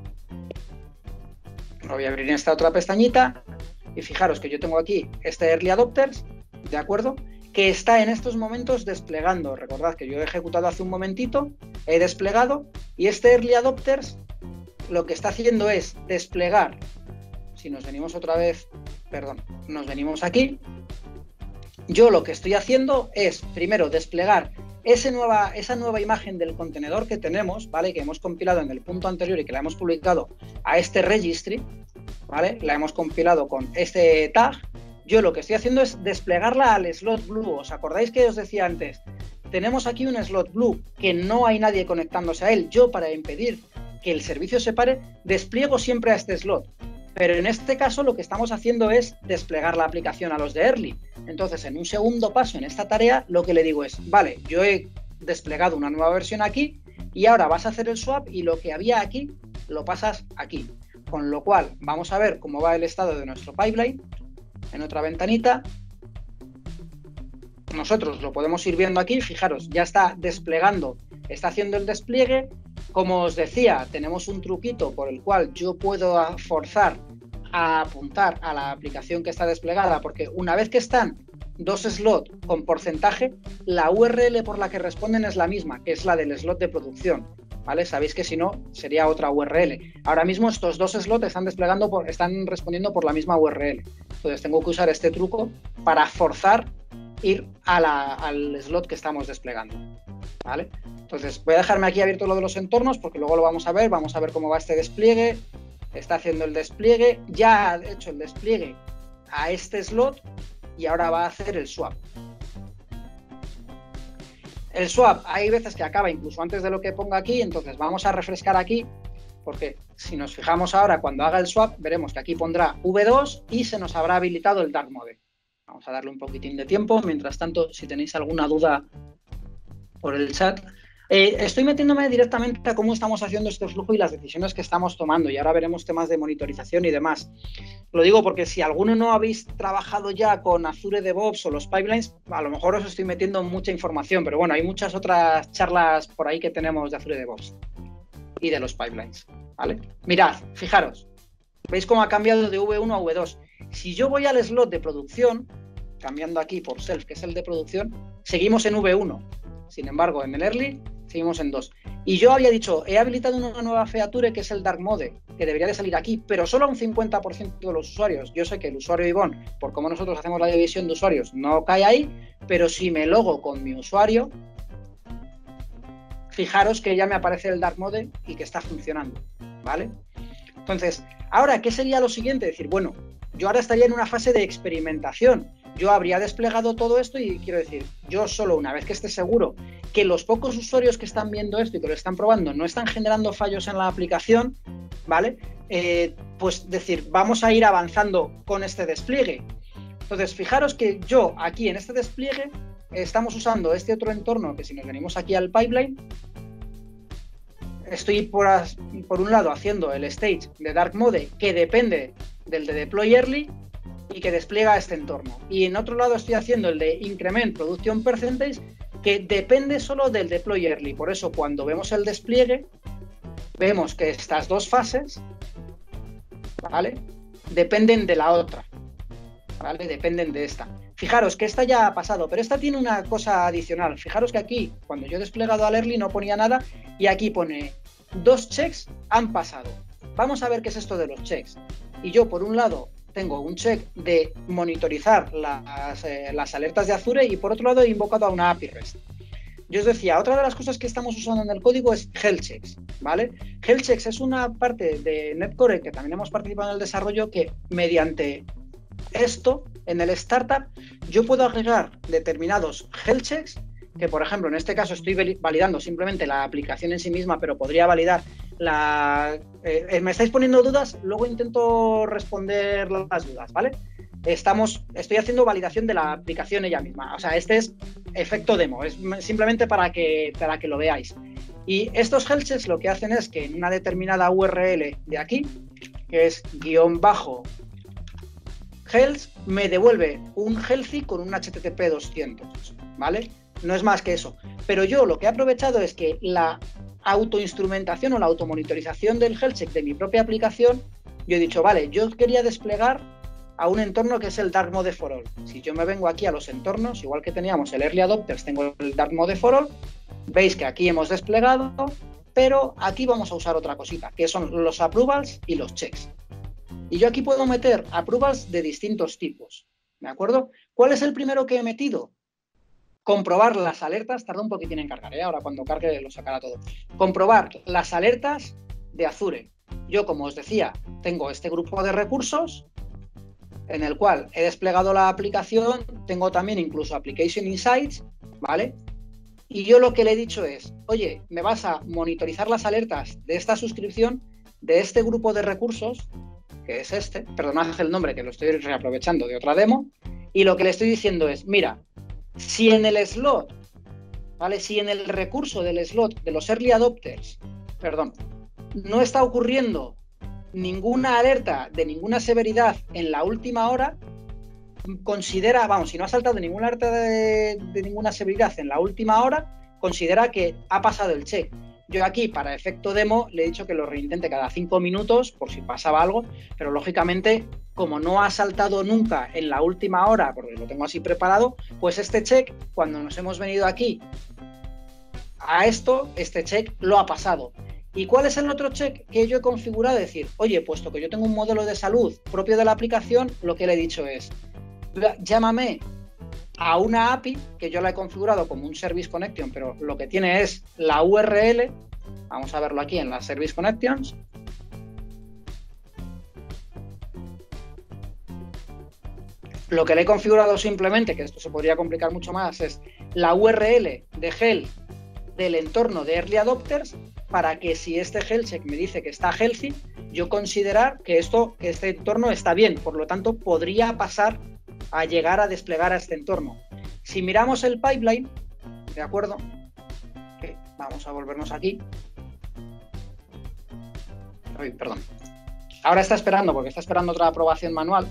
Lo voy a abrir en esta otra pestañita y fijaros que yo tengo aquí este Early Adopters, ¿de acuerdo? Que está en estos momentos desplegando. Recordad que yo he ejecutado hace un momentito, he desplegado y este Early Adopters lo que está haciendo es desplegar. Si nos venimos otra vez, perdón, nos venimos aquí. Yo lo que estoy haciendo es primero desplegar ese nueva, esa nueva imagen del contenedor que tenemos, ¿vale? Que hemos compilado en el punto anterior y que la hemos publicado a este registry, ¿vale? La hemos compilado con este tag. Yo lo que estoy haciendo es desplegarla al slot blue. ¿Os acordáis que os decía antes? Tenemos aquí un slot blue que no hay nadie conectándose a él. Yo, para impedir que el servicio se pare, despliego siempre a este slot. Pero en este caso lo que estamos haciendo es desplegar la aplicación a los de early. Entonces, en un segundo paso en esta tarea, lo que le digo es, vale, yo he desplegado una nueva versión aquí y ahora vas a hacer el swap y lo que había aquí lo pasas aquí. Con lo cual, vamos a ver cómo va el estado de nuestro pipeline. En otra ventanita, nosotros lo podemos ir viendo aquí, fijaros, ya está desplegando, está haciendo el despliegue. Como os decía, tenemos un truquito por el cual yo puedo forzar a apuntar a la aplicación que está desplegada, porque una vez que están dos slots con porcentaje, la U R L por la que responden es la misma, que es la del slot de producción, ¿vale? Sabéis que si no, sería otra U R L. Ahora mismo estos dos slots están desplegando, por, están respondiendo por la misma U R L. Entonces tengo que usar este truco para forzar ir a la, al slot que estamos desplegando, ¿vale? Entonces voy a dejarme aquí abierto lo de los entornos porque luego lo vamos a ver, vamos a ver cómo va este despliegue. Está haciendo el despliegue, ya ha hecho el despliegue a este slot y ahora va a hacer el swap. El swap hay veces que acaba incluso antes de lo que ponga aquí, entonces vamos a refrescar aquí porque si nos fijamos ahora cuando haga el swap veremos que aquí pondrá V dos y se nos habrá habilitado el dark mode. Vamos a darle un poquitín de tiempo, mientras tanto si tenéis alguna duda por el chat. Eh, estoy metiéndome directamente a cómo estamos haciendo este flujo y las decisiones que estamos tomando y ahora veremos temas de monitorización y demás. Lo digo porque si alguno no habéis trabajado ya con Azure DevOps o los pipelines, a lo mejor os estoy metiendo mucha información, pero bueno, hay muchas otras charlas por ahí que tenemos de Azure DevOps y de los pipelines, ¿vale? Mirad, fijaros, ¿veis cómo ha cambiado de V uno a V dos? Si yo voy al slot de producción, cambiando aquí por self, que es el de producción, seguimos en V uno. Sin embargo, en el early seguimos en dos. Y yo había dicho, he habilitado una nueva feature que es el dark mode, que debería de salir aquí, pero solo a un cincuenta por ciento de los usuarios. Yo sé que el usuario Ivonne, por cómo nosotros hacemos la división de usuarios, no cae ahí, pero si me logo con mi usuario, fijaros que ya me aparece el dark mode y que está funcionando, ¿vale? Entonces, ahora, ¿qué sería lo siguiente? Decir, bueno, yo ahora estaría en una fase de experimentación. Yo habría desplegado todo esto y quiero decir, yo solo una vez que esté seguro que los pocos usuarios que están viendo esto y que lo están probando no están generando fallos en la aplicación, ¿vale? Eh, pues decir, vamos a ir avanzando con este despliegue. Entonces, fijaros que yo aquí en este despliegue estamos usando este otro entorno que si nos venimos aquí al pipeline, estoy por, as, por un lado haciendo el stage de Dark Mode que depende del de Deploy Early y que despliega este entorno. Y en otro lado estoy haciendo el de Increment Production Percentage que depende solo del Deploy Early. Por eso cuando vemos el despliegue, vemos que estas dos fases, ¿vale?, dependen de la otra, ¿vale? Dependen de esta. Fijaros que esta ya ha pasado, pero esta tiene una cosa adicional. Fijaros que aquí, cuando yo he desplegado al early no ponía nada y aquí pone dos checks han pasado. Vamos a ver qué es esto de los checks. Y yo, por un lado, tengo un check de monitorizar las, eh, las alertas de Azure y por otro lado he invocado a una A P I REST. Yo os decía, otra de las cosas que estamos usando en el código es Health Checks, ¿vale? Health Checks es una parte de Netcore que también hemos participado en el desarrollo que mediante esto, en el startup, yo puedo agregar determinados health checks, que por ejemplo en este caso estoy validando simplemente la aplicación en sí misma, pero podría validar la... Eh, me estáis poniendo dudas, luego intento responder las dudas, ¿vale? Estamos, estoy haciendo validación de la aplicación ella misma, o sea, este es efecto demo, es simplemente para que, para que lo veáis. Y estos health checks lo que hacen es que en una determinada U R L de aquí, que es guión bajo health, me devuelve un healthy con un H T T P doscientos, ¿vale? No es más que eso. Pero yo lo que he aprovechado es que la autoinstrumentación o la automonitorización del health check de mi propia aplicación, yo he dicho, vale, yo quería desplegar a un entorno que es el Dark Mode for All. Si yo me vengo aquí a los entornos, igual que teníamos el Early Adopters, tengo el Dark Mode for All, veis que aquí hemos desplegado, pero aquí vamos a usar otra cosita, que son los approvals y los checks. Y yo aquí puedo meter approvals de distintos tipos, ¿de acuerdo? ¿Cuál es el primero que he metido? Comprobar las alertas, tarda un poquitín en cargar, ¿eh? Ahora cuando cargue lo sacará todo. Comprobar las alertas de Azure. Yo, como os decía, tengo este grupo de recursos en el cual he desplegado la aplicación, tengo también incluso Application Insights, ¿vale? Y yo lo que le he dicho es, oye, me vas a monitorizar las alertas de esta suscripción, de este grupo de recursos, que es este, perdonad el nombre que lo estoy reaprovechando de otra demo, y lo que le estoy diciendo es, mira, si en el slot, ¿vale? Si en el recurso del slot de los early adopters, perdón, no está ocurriendo ninguna alerta de ninguna severidad en la última hora, considera, vamos, si no ha saltado ninguna alerta de, de ninguna severidad en la última hora, considera que ha pasado el check. Yo aquí, para efecto demo, le he dicho que lo reintente cada cinco minutos, por si pasaba algo, pero lógicamente, como no ha saltado nunca en la última hora, porque lo tengo así preparado, pues este check, cuando nos hemos venido aquí a esto, este check lo ha pasado. ¿Y cuál es el otro check que yo he configurado? Decir, oye, puesto que yo tengo un modelo de salud propio de la aplicación, lo que le he dicho es, llámame a una A P I que yo la he configurado como un Service Connection, pero lo que tiene es la U R L, vamos a verlo aquí en las Service Connections, lo que le he configurado simplemente, que esto se podría complicar mucho más, es la U R L de Health del entorno de Early Adopters, para que si este health check me dice que está healthy, yo considerar que, esto, que este entorno está bien, por lo tanto podría pasar a llegar a desplegar a este entorno. Si miramos el pipeline, ¿de acuerdo? Okay, vamos a volvernos aquí. Uy, perdón. Ahora está esperando, porque está esperando otra aprobación manual.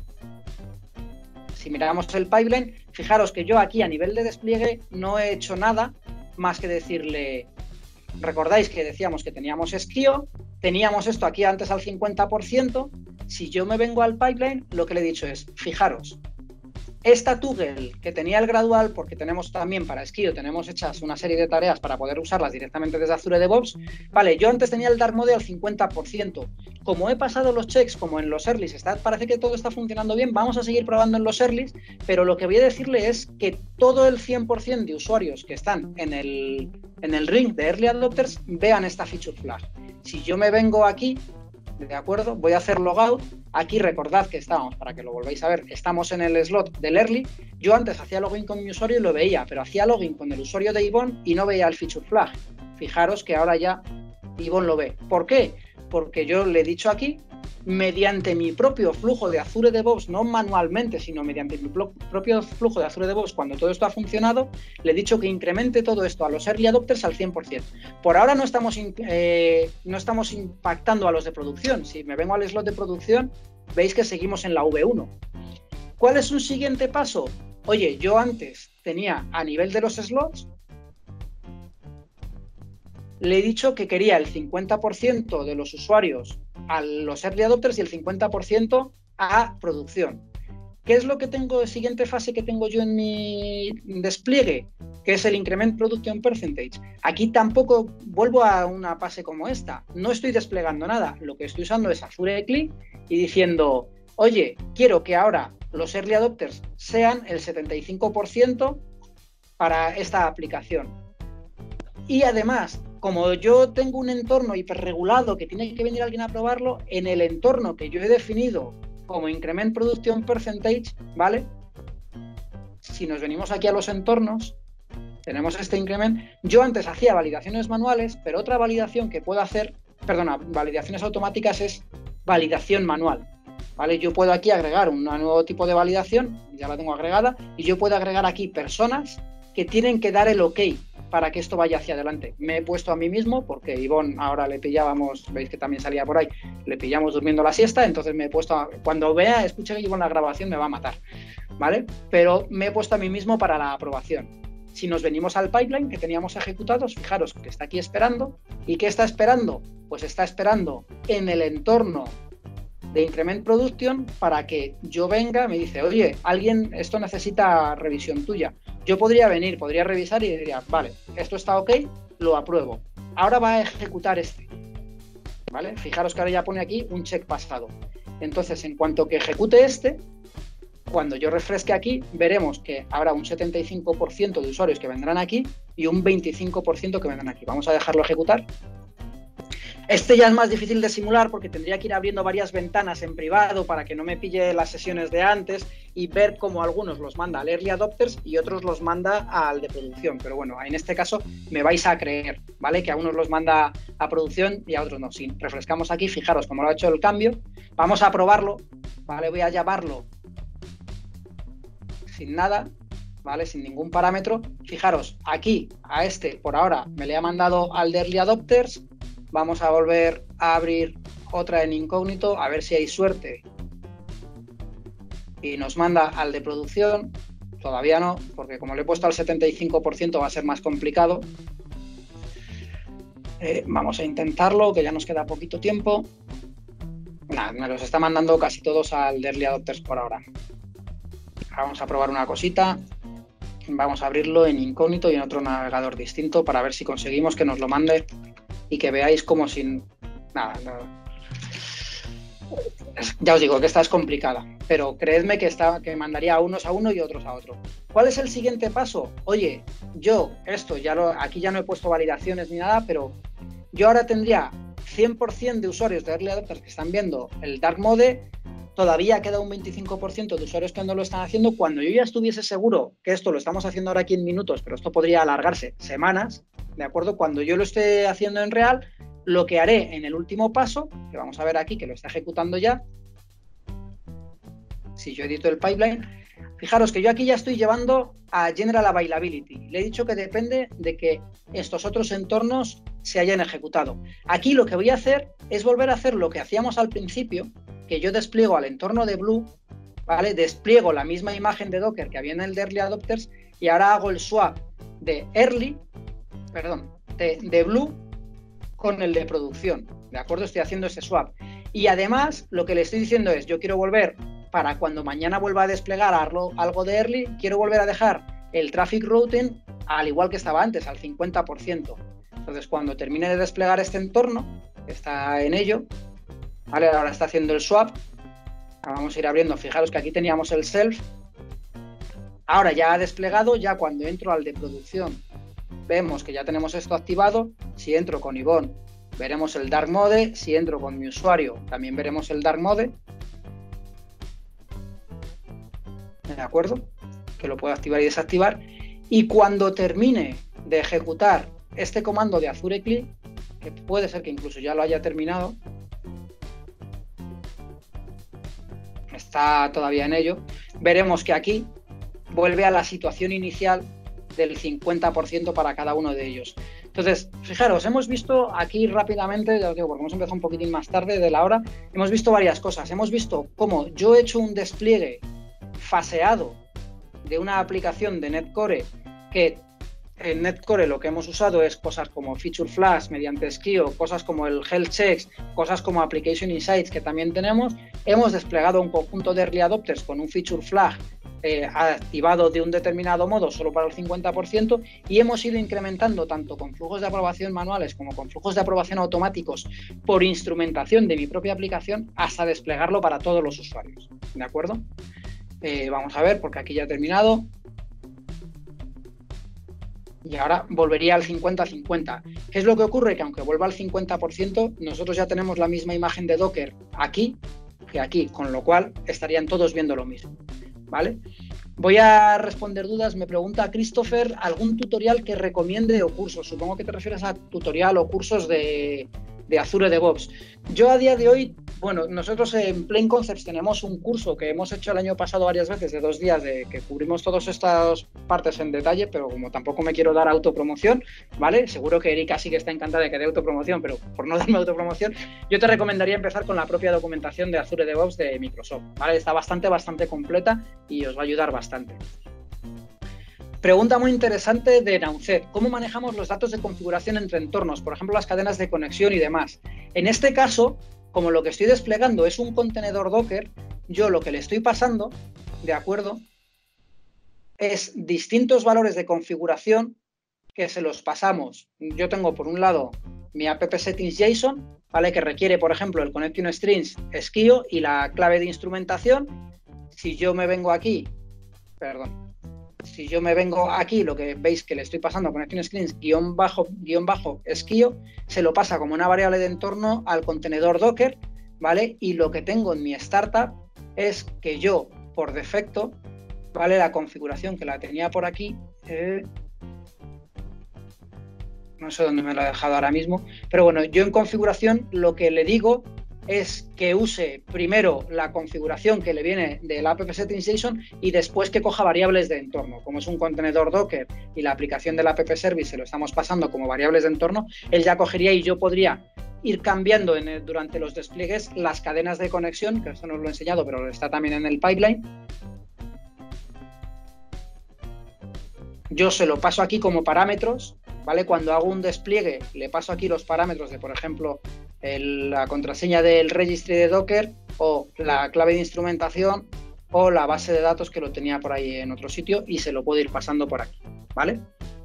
Si miramos el pipeline, fijaros que yo aquí a nivel de despliegue no he hecho nada más que decirle, recordáis que decíamos que teníamos Esquio, teníamos esto aquí antes al cincuenta por ciento, si yo me vengo al pipeline, lo que le he dicho es, fijaros, esta toggle que tenía el gradual, porque tenemos también para Esquio, tenemos hechas una serie de tareas para poder usarlas directamente desde Azure DevOps, vale, yo antes tenía el Dark Mode al cincuenta por ciento, como he pasado los checks, como en los earlys, está, parece que todo está funcionando bien, vamos a seguir probando en los earlys, pero lo que voy a decirle es que todo el cien por ciento de usuarios que están en el, en el ring de Early Adopters vean esta feature flag. Si yo me vengo aquí, ¿de acuerdo? Voy a hacer logout. Aquí recordad que estábamos, para que lo volváis a ver, estamos en el slot del early. Yo antes hacía login con mi usuario y lo veía, pero hacía login con el usuario de Ivonne y no veía el feature flag. Fijaros que ahora ya Ivonne lo ve. ¿Por qué? Porque yo le he dicho aquí, mediante mi propio flujo de Azure DevOps, no manualmente, sino mediante mi propio flujo de Azure DevOps, cuando todo esto ha funcionado, le he dicho que incremente todo esto a los early adopters al cien por cien. Por ahora no estamos, eh, no estamos impactando a los de producción. Si me vengo al slot de producción, veis que seguimos en la V uno. ¿Cuál es un siguiente paso? Oye, yo antes tenía a nivel de los slots, le he dicho que quería el cincuenta por ciento de los usuarios a los early adopters y el cincuenta por ciento a producción. ¿Qué es lo que tengo, siguiente fase que tengo yo en mi despliegue? Que es el Increment Production Percentage. Aquí tampoco vuelvo a una fase como esta. No estoy desplegando nada. Lo que estoy usando es Azure Click y diciendo, oye, quiero que ahora los early adopters sean el setenta y cinco por ciento para esta aplicación. Y además, como yo tengo un entorno hiperregulado que tiene que venir alguien a probarlo, en el entorno que yo he definido como Increment Production Percentage, ¿vale? Si nos venimos aquí a los entornos, tenemos este increment. Yo antes hacía validaciones manuales, pero otra validación que puedo hacer, perdona, validaciones automáticas es validación manual, ¿vale? Yo puedo aquí agregar un nuevo tipo de validación, ya la tengo agregada, y yo puedo agregar aquí personas que tienen que dar el OK para que esto vaya hacia adelante. Me he puesto a mí mismo, porque Ivonne ahora le pillábamos, veis que también salía por ahí, le pillamos durmiendo la siesta, entonces me he puesto, a, cuando vea, escuche que Ivonne la grabación me va a matar, ¿vale? Pero me he puesto a mí mismo para la aprobación. Si nos venimos al pipeline que teníamos ejecutados, fijaros que está aquí esperando. ¿Y qué está esperando? Pues está esperando en el entorno de Increment Production para que yo venga, me dice, oye, alguien, esto necesita revisión tuya. Yo podría venir, podría revisar y diría, vale, esto está ok, lo apruebo. Ahora va a ejecutar este, ¿vale? Fijaros que ahora ya pone aquí un check pasado. Entonces, en cuanto que ejecute este, cuando yo refresque aquí, veremos que habrá un setenta y cinco por ciento de usuarios que vendrán aquí y un veinticinco por ciento que vendrán aquí. Vamos a dejarlo ejecutar. Este ya es más difícil de simular porque tendría que ir abriendo varias ventanas en privado para que no me pille las sesiones de antes y ver cómo algunos los manda al Early Adopters y otros los manda al de producción. Pero bueno, en este caso me vais a creer, ¿vale? Que a unos los manda a producción y a otros no. Si refrescamos aquí, fijaros cómo lo ha hecho el cambio. Vamos a probarlo, ¿vale? Voy a llamarlo sin nada, ¿vale? Sin ningún parámetro. Fijaros, aquí a este por ahora me le ha mandado al de Early Adopters. Vamos a volver a abrir otra en incógnito, a ver si hay suerte. Y nos manda al de producción. Todavía no, porque como le he puesto al setenta y cinco por ciento va a ser más complicado. Eh, vamos a intentarlo, que ya nos queda poquito tiempo. Nada, me los está mandando casi todos al de Early Adopters por ahora. Ahora vamos a probar una cosita. Vamos a abrirlo en incógnito y en otro navegador distinto para ver si conseguimos que nos lo mande y que veáis como sin... Nada, nada. Ya os digo que esta es complicada, pero creedme que, está, que mandaría a unos a uno y otros a otro. ¿Cuál es el siguiente paso? Oye, yo esto ya lo... Aquí ya no he puesto validaciones ni nada, pero yo ahora tendría cien por ciento de usuarios de Early Adopters que están viendo el Dark Mode. Todavía queda un veinticinco por ciento de usuarios que no lo están haciendo. Cuando yo ya estuviese seguro que esto lo estamos haciendo ahora aquí en minutos, pero esto podría alargarse semanas, ¿de acuerdo? Cuando yo lo esté haciendo en real, lo que haré en el último paso, que vamos a ver aquí que lo está ejecutando ya, si yo edito el pipeline, fijaros que yo aquí ya estoy llevando a General Availability. Le he dicho que depende de que estos otros entornos se hayan ejecutado. Aquí lo que voy a hacer es volver a hacer lo que hacíamos al principio, que yo despliego al entorno de Blue, ¿vale? Despliego la misma imagen de Docker que había en el de Early Adopters y ahora hago el swap de Early, perdón, de, de Blue con el de producción, ¿de acuerdo? Estoy haciendo ese swap. Y además, lo que le estoy diciendo es, yo quiero volver, para cuando mañana vuelva a desplegar algo, algo de Early, quiero volver a dejar el Traffic Routing al igual que estaba antes, al cincuenta por ciento. Entonces, cuando termine de desplegar este entorno, que está en ello, ¿vale? Ahora está haciendo el swap. Ahora vamos a ir abriendo. Fijaros que aquí teníamos el self. Ahora ya ha desplegado. Ya cuando entro al de producción, vemos que ya tenemos esto activado. Si entro con Ivonne, veremos el Dark Mode. Si entro con mi usuario, también veremos el Dark Mode. ¿De acuerdo? Que lo puedo activar y desactivar. Y cuando termine de ejecutar este comando de Azure Click, que puede ser que incluso ya lo haya terminado, está todavía en ello, veremos que aquí vuelve a la situación inicial del cincuenta por ciento para cada uno de ellos. Entonces, fijaros, hemos visto aquí rápidamente, ya os digo, porque hemos empezado un poquitín más tarde de la hora, hemos visto varias cosas. Hemos visto cómo yo he hecho un despliegue faseado de una aplicación de Netcore, que en Netcore lo que hemos usado es cosas como Feature Flash mediante Skio, cosas como el Health Checks, cosas como Application Insights que también tenemos. Hemos desplegado un conjunto de Early Adopters con un Feature Flag eh, activado de un determinado modo solo para el cincuenta por ciento, y hemos ido incrementando tanto con flujos de aprobación manuales como con flujos de aprobación automáticos por instrumentación de mi propia aplicación hasta desplegarlo para todos los usuarios. ¿De acuerdo? Eh, vamos a ver, porque aquí ya he terminado. Y ahora volvería al cincuenta cincuenta. ¿Qué es lo que ocurre? Que aunque vuelva al cincuenta por ciento, nosotros ya tenemos la misma imagen de Docker aquí que aquí, con lo cual estarían todos viendo lo mismo, ¿vale? Voy a responder dudas. Me pregunta Christopher, ¿algún tutorial que recomiende o cursos? Supongo que te refieres a tutorial o cursos de, de Azure DevOps. Yo a día de hoy, bueno, nosotros en Plain Concepts tenemos un curso que hemos hecho el año pasado varias veces, de dos días, de que cubrimos todas estas partes en detalle, pero como tampoco me quiero dar autopromoción, ¿vale? Seguro que Erika sí que está encantada de que dé autopromoción, pero por no darme autopromoción, yo te recomendaría empezar con la propia documentación de Azure DevOps de Microsoft, ¿vale? Está bastante, bastante completa y os va a ayudar bastante. Pregunta muy interesante de Naucet. ¿Cómo manejamos los datos de configuración entre entornos? Por ejemplo, las cadenas de conexión y demás. En este caso, como lo que estoy desplegando es un contenedor Docker, yo lo que le estoy pasando, ¿de acuerdo?, es distintos valores de configuración que se los pasamos. Yo tengo, por un lado, mi app settings JSON, ¿vale?, que requiere, por ejemplo, el connection strings Skio y la clave de instrumentación. Si yo me vengo aquí, perdón, si yo me vengo aquí, lo que veis que le estoy pasando connection strings guión bajo, guión bajo Skio, se lo pasa como una variable de entorno al contenedor Docker, ¿vale? Y lo que tengo en mi startup es que yo, por defecto, ¿vale?, la configuración que la tenía por aquí, eh, no sé dónde me lo he dejado ahora mismo, pero bueno, yo en configuración lo que le digo es que use primero la configuración que le viene del app settings JSON y después que coja variables de entorno. Como es un contenedor Docker y la aplicación del app service se lo estamos pasando como variables de entorno, él ya cogería y yo podría ir cambiando en el, durante los despliegues las cadenas de conexión, que esto no os lo he enseñado, pero está también en el pipeline. Yo se lo paso aquí como parámetros, ¿vale? Cuando hago un despliegue, le paso aquí los parámetros de, por ejemplo, el, la contraseña del registry de Docker o la clave de instrumentación o la base de datos que lo tenía por ahí en otro sitio y se lo puedo ir pasando por aquí, ¿vale?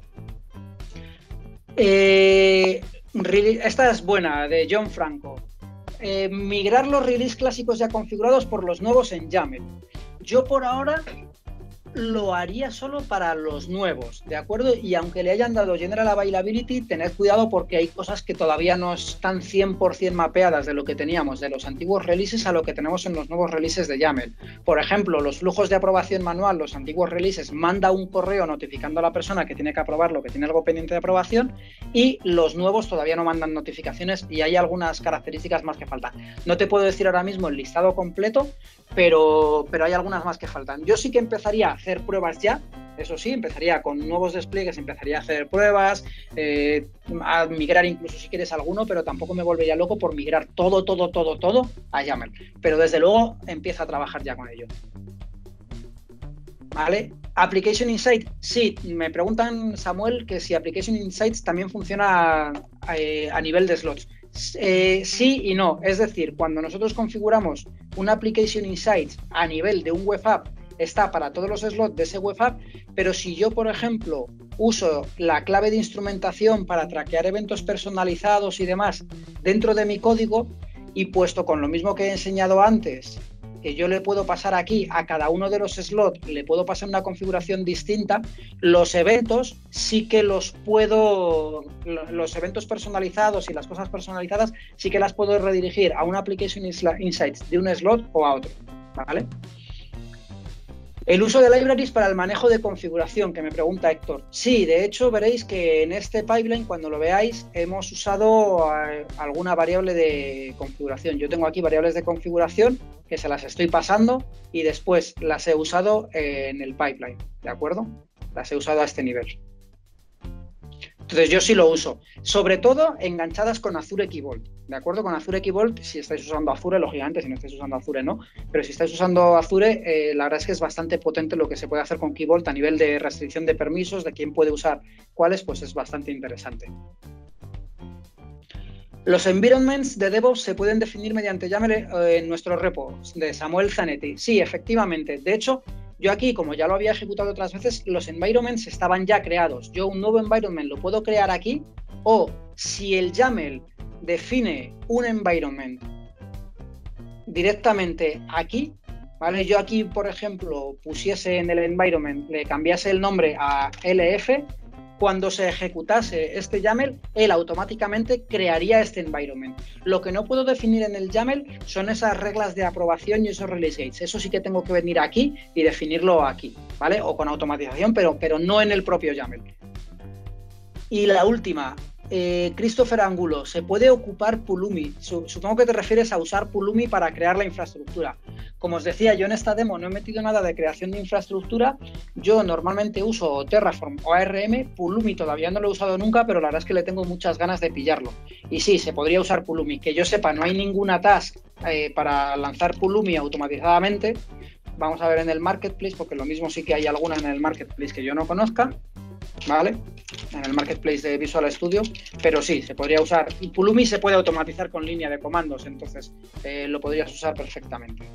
Eh, esta es buena, de John Franco. Eh, migrar los release clásicos ya configurados por los nuevos en YAML. Yo por ahora lo haría solo para los nuevos, ¿de acuerdo? Y aunque le hayan dado General Availability, tened cuidado porque hay cosas que todavía no están cien por cien mapeadas de lo que teníamos de los antiguos releases a lo que tenemos en los nuevos releases de YAML. Por ejemplo, los flujos de aprobación manual, los antiguos releases, manda un correo notificando a la persona que tiene que aprobarlo, que tiene algo pendiente de aprobación, y los nuevos todavía no mandan notificaciones y hay algunas características más que faltan. No te puedo decir ahora mismo el listado completo, pero, pero hay algunas más que faltan. Yo sí que empezaría a hacer pruebas ya, eso sí, empezaría con nuevos despliegues, empezaría a hacer pruebas, eh, a migrar incluso si quieres alguno, pero tampoco me volvería loco por migrar todo, todo, todo, todo a YAML. Pero desde luego empieza a trabajar ya con ello. ¿Vale? Application Insights, sí, me preguntan, Samuel, que si Application Insights también funciona a, a nivel de slots. Eh, sí y no, es decir, cuando nosotros configuramos un Application Insights a nivel de un web app, está para todos los slots de ese web app, pero si yo, por ejemplo, uso la clave de instrumentación para traquear eventos personalizados y demás dentro de mi código, y puesto con lo mismo que he enseñado antes, que yo le puedo pasar aquí a cada uno de los slots, le puedo pasar una configuración distinta, los eventos sí que los puedo, los eventos personalizados y las cosas personalizadas sí que las puedo redirigir a una Application Insights de un slot o a otro, ¿vale? El uso de libraries para el manejo de configuración, que me pregunta Héctor. Sí, de hecho veréis que en este pipeline, cuando lo veáis, hemos usado eh, alguna variable de configuración. Yo tengo aquí variables de configuración que se las estoy pasando y después las he usado eh, en el pipeline, ¿de acuerdo? Las he usado a este nivel. Entonces yo sí lo uso, sobre todo enganchadas con Azure Key Vault, ¿de acuerdo? Con Azure Key Vault, si estáis usando Azure, lógicamente, si no estáis usando Azure no, pero si estáis usando Azure, eh, la verdad es que es bastante potente lo que se puede hacer con Key Vault a nivel de restricción de permisos, de quién puede usar cuáles, pues es bastante interesante. Los environments de DevOps se pueden definir mediante YAML eh, en nuestro repo de Samuel Zanetti. Sí, efectivamente, de hecho, yo aquí, como ya lo había ejecutado otras veces, los environments estaban ya creados. Yo un nuevo environment lo puedo crear aquí, o si el YAML define un environment directamente aquí, ¿vale? Yo aquí, por ejemplo, pusiese en el environment, le cambiase el nombre a L F, cuando se ejecutase este YAML, él automáticamente crearía este environment. Lo que no puedo definir en el YAML son esas reglas de aprobación y esos release gates. Eso sí que tengo que venir aquí y definirlo aquí, ¿vale? O con automatización, pero, pero no en el propio YAML. Y la última, eh, Christopher Angulo, ¿se puede ocupar Pulumi? Supongo que te refieres a usar Pulumi para crear la infraestructura. Como os decía, yo en esta demo no he metido nada de creación de infraestructura. Yo normalmente uso Terraform o A R M. Pulumi todavía no lo he usado nunca, pero la verdad es que le tengo muchas ganas de pillarlo. Y sí, se podría usar Pulumi. Que yo sepa, no hay ninguna task eh, para lanzar Pulumi automatizadamente. Vamos a ver en el Marketplace, porque lo mismo sí que hay alguna en el Marketplace que yo no conozca, ¿vale? En el Marketplace de Visual Studio, pero sí, se podría usar. Y Pulumi se puede automatizar con línea de comandos, entonces eh, lo podrías usar perfectamente.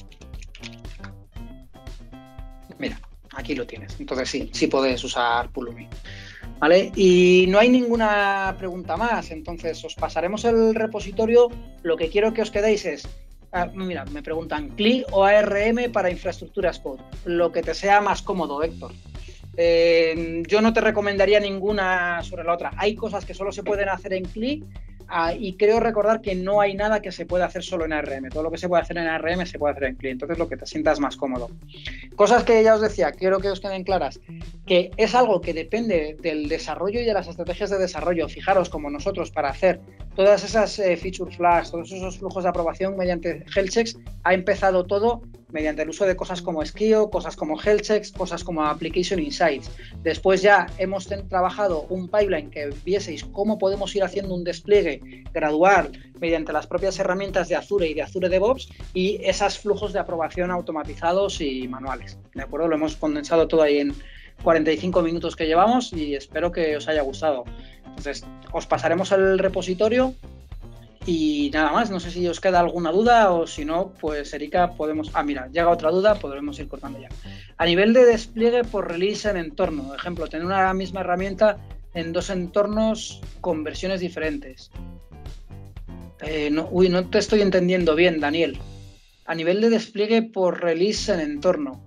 Mira, aquí lo tienes. Entonces sí, sí puedes usar Pulumi, ¿vale? Y no hay ninguna pregunta más, entonces os pasaremos el repositorio. Lo que quiero que os quedéis es, ah, mira, me preguntan, C L I o A R M para infraestructuras code, lo que te sea más cómodo, Héctor. Eh, yo no te recomendaría ninguna sobre la otra. Hay cosas que solo se pueden hacer en C L I uh, y creo recordar que no hay nada que se pueda hacer solo en A R M. Todo lo que se puede hacer en A R M se puede hacer en C L I. Entonces, lo que te sientas más cómodo. Cosas que ya os decía, quiero que os queden claras, que es algo que depende del desarrollo y de las estrategias de desarrollo. Fijaros, como nosotros, para hacer todas esas eh, feature flags, todos esos flujos de aprobación mediante health checks, ha empezado todo mediante el uso de cosas como Skio, cosas como health checks, cosas como Application Insights. Después ya hemos trabajado un pipeline que vieseis cómo podemos ir haciendo un despliegue gradual mediante las propias herramientas de Azure y de Azure DevOps y esos flujos de aprobación automatizados y manuales. ¿De acuerdo? Lo hemos condensado todo ahí en cuarenta y cinco minutos que llevamos y espero que os haya gustado. Entonces, os pasaremos el repositorio. Y nada más, no sé si os queda alguna duda o si no, pues Erika, podemos... Ah, mira, llega otra duda, podremos ir cortando ya. A nivel de despliegue por release en entorno, ejemplo, tener una misma herramienta en dos entornos con versiones diferentes. Eh, no, uy, no te estoy entendiendo bien, Daniel. A nivel de despliegue por release en entorno.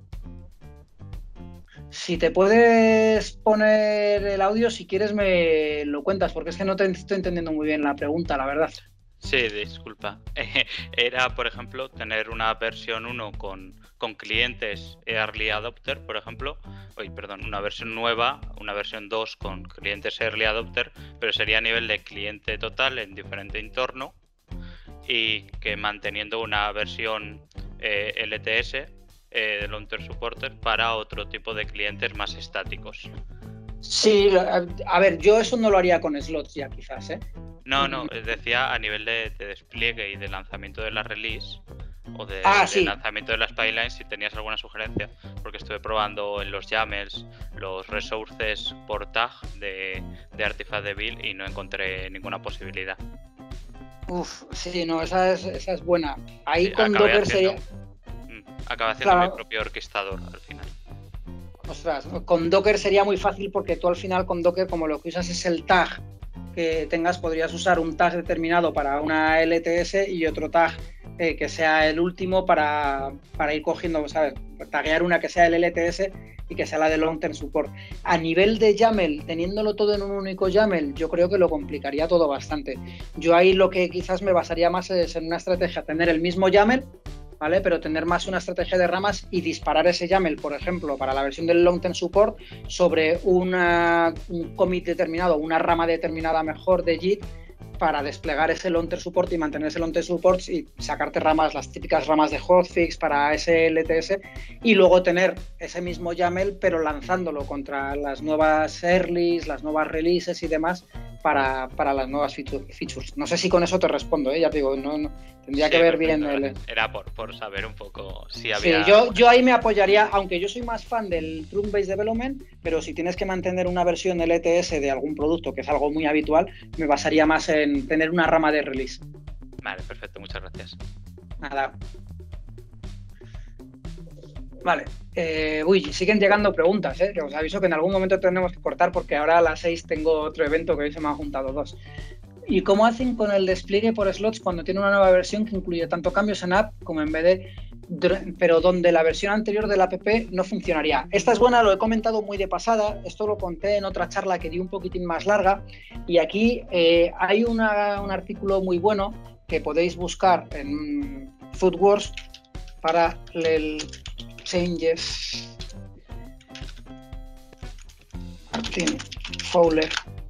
Si te puedes poner el audio, si quieres me lo cuentas, porque es que no te estoy entendiendo muy bien la pregunta, la verdad. Sí, disculpa. Era, por ejemplo, tener una versión uno con, con clientes Early Adopter, por ejemplo. Oye, perdón, una versión nueva, una versión dos con clientes Early Adopter, pero sería a nivel de cliente total en diferente entorno y que manteniendo una versión eh, L T S eh, de Long-Term Supporter para otro tipo de clientes más estáticos. Sí, a ver, yo eso no lo haría con slots ya quizás, ¿eh? No, no, decía a nivel de, de despliegue y de lanzamiento de la release o de, ah, de sí. lanzamiento de las pipelines, si tenías alguna sugerencia, porque estuve probando en los YAMLs los resources por tag de, de Artifact de Build y no encontré ninguna posibilidad. Uf, sí, no, esa es, esa es buena. Ahí Sí, con Docker haciendo, sería... Acaba haciendo claro. mi propio orquestador al final. Ostras, con Docker sería muy fácil porque tú al final con Docker, como lo que usas es el tag que tengas, podrías usar un tag determinado para una L T S y otro tag eh, que sea el último para, para ir cogiendo, ¿sabes? Taguear una que sea el L T S y que sea la de Long Term Support. A nivel de YAML, teniéndolo todo en un único YAML, yo creo que lo complicaría todo bastante. Yo ahí lo que quizás me basaría más es en una estrategia, tener el mismo YAML, ¿vale? Pero tener más una estrategia de ramas y disparar ese YAML, por ejemplo, para la versión del long-term support sobre una, un commit determinado, una rama determinada mejor de Git, para desplegar ese long-term support y mantener ese long-term support y sacarte ramas, las típicas ramas de hotfix para ese L T S, y luego tener ese mismo YAML pero lanzándolo contra las nuevas earlys, las nuevas releases y demás para, para las nuevas features. No sé si con eso te respondo, ¿eh? Ya te digo, no, no tendría sí, que ver bien el... Era por, por saber un poco si había... Sí, yo, yo ahí me apoyaría, aunque yo soy más fan del Trunk-Based Development, pero si tienes que mantener una versión L T S de algún producto, que es algo muy habitual, me basaría más en tener una rama de release. Vale, perfecto, muchas gracias. Nada. Vale, eh, uy, siguen llegando preguntas, ¿eh? Que os aviso que en algún momento tenemos que cortar porque ahora a las seis tengo otro evento que hoy se me han juntado dos. ¿Y cómo hacen con el despliegue por slots cuando tiene una nueva versión que incluye tanto cambios en app como en B D, pero donde la versión anterior del app no funcionaría? Esta es buena, lo he comentado muy de pasada, esto lo conté en otra charla que di un poquitín más larga, y aquí eh, hay una, un artículo muy bueno que podéis buscar en ThoughtWorks para el changes Martin Fowler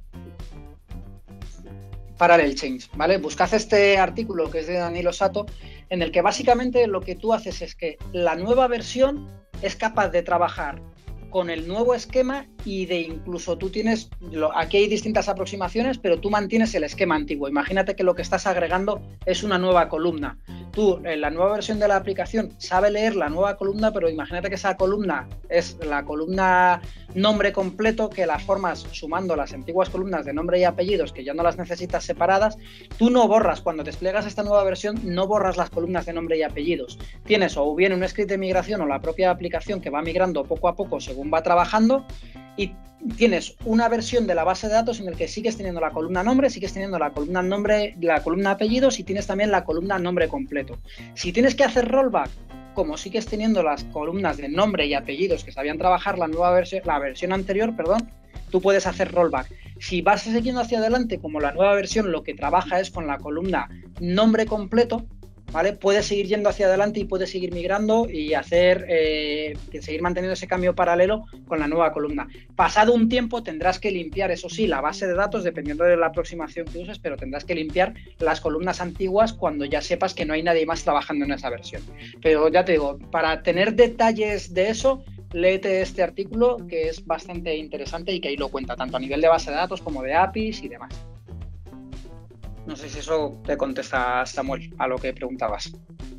Parallel Change, ¿vale? Buscad este artículo que es de Danilo Sato, en el que básicamente lo que tú haces es que la nueva versión es capaz de trabajar con el nuevo esquema y de incluso tú tienes, lo, aquí hay distintas aproximaciones, pero tú mantienes el esquema antiguo. Imagínate que lo que estás agregando es una nueva columna. Tú, en la nueva versión de la aplicación, sabe leer la nueva columna, pero imagínate que esa columna es la columna nombre completo, que la formas sumando las antiguas columnas de nombre y apellidos, que ya no las necesitas separadas. Tú no borras, cuando desplegas esta nueva versión, no borras las columnas de nombre y apellidos. Tienes o bien un script de migración o la propia aplicación que va migrando poco a poco según va trabajando, y tienes una versión de la base de datos en el que sigues teniendo la columna nombre, sigues teniendo la columna nombre, la columna apellidos, y tienes también la columna nombre completo. Si tienes que hacer rollback, como sigues teniendo las columnas de nombre y apellidos que sabían trabajar la nueva versión, la versión anterior, perdón, tú puedes hacer rollback. Si vas siguiendo hacia adelante, como la nueva versión lo que trabaja es con la columna nombre completo, ¿vale? Puedes seguir yendo hacia adelante y puedes seguir migrando y hacer eh, seguir manteniendo ese cambio paralelo con la nueva columna. Pasado un tiempo tendrás que limpiar, eso sí, la base de datos, dependiendo de la aproximación que uses, pero tendrás que limpiar las columnas antiguas cuando ya sepas que no hay nadie más trabajando en esa versión. Pero ya te digo, para tener detalles de eso, léete este artículo que es bastante interesante y que ahí lo cuenta, tanto a nivel de base de datos como de A P Is y demás. No sé si eso te contesta, Samuel, a lo que preguntabas.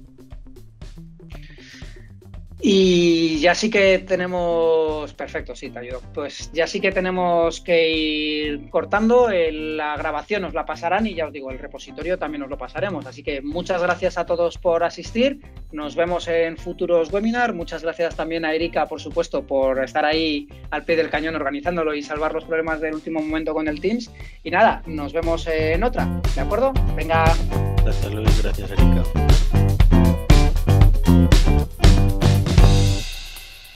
Y ya sí que tenemos... Perfecto, sí, te ayudo. Pues ya sí que tenemos que ir cortando. La grabación os la pasarán y ya os digo, el repositorio también os lo pasaremos. Así que muchas gracias a todos por asistir. Nos vemos en futuros webinars. Muchas gracias también a Erika, por supuesto, por estar ahí al pie del cañón organizándolo y salvar los problemas del último momento con el Teams. Y nada, nos vemos en otra, ¿de acuerdo? Venga. Gracias, Luis. Gracias, Erika.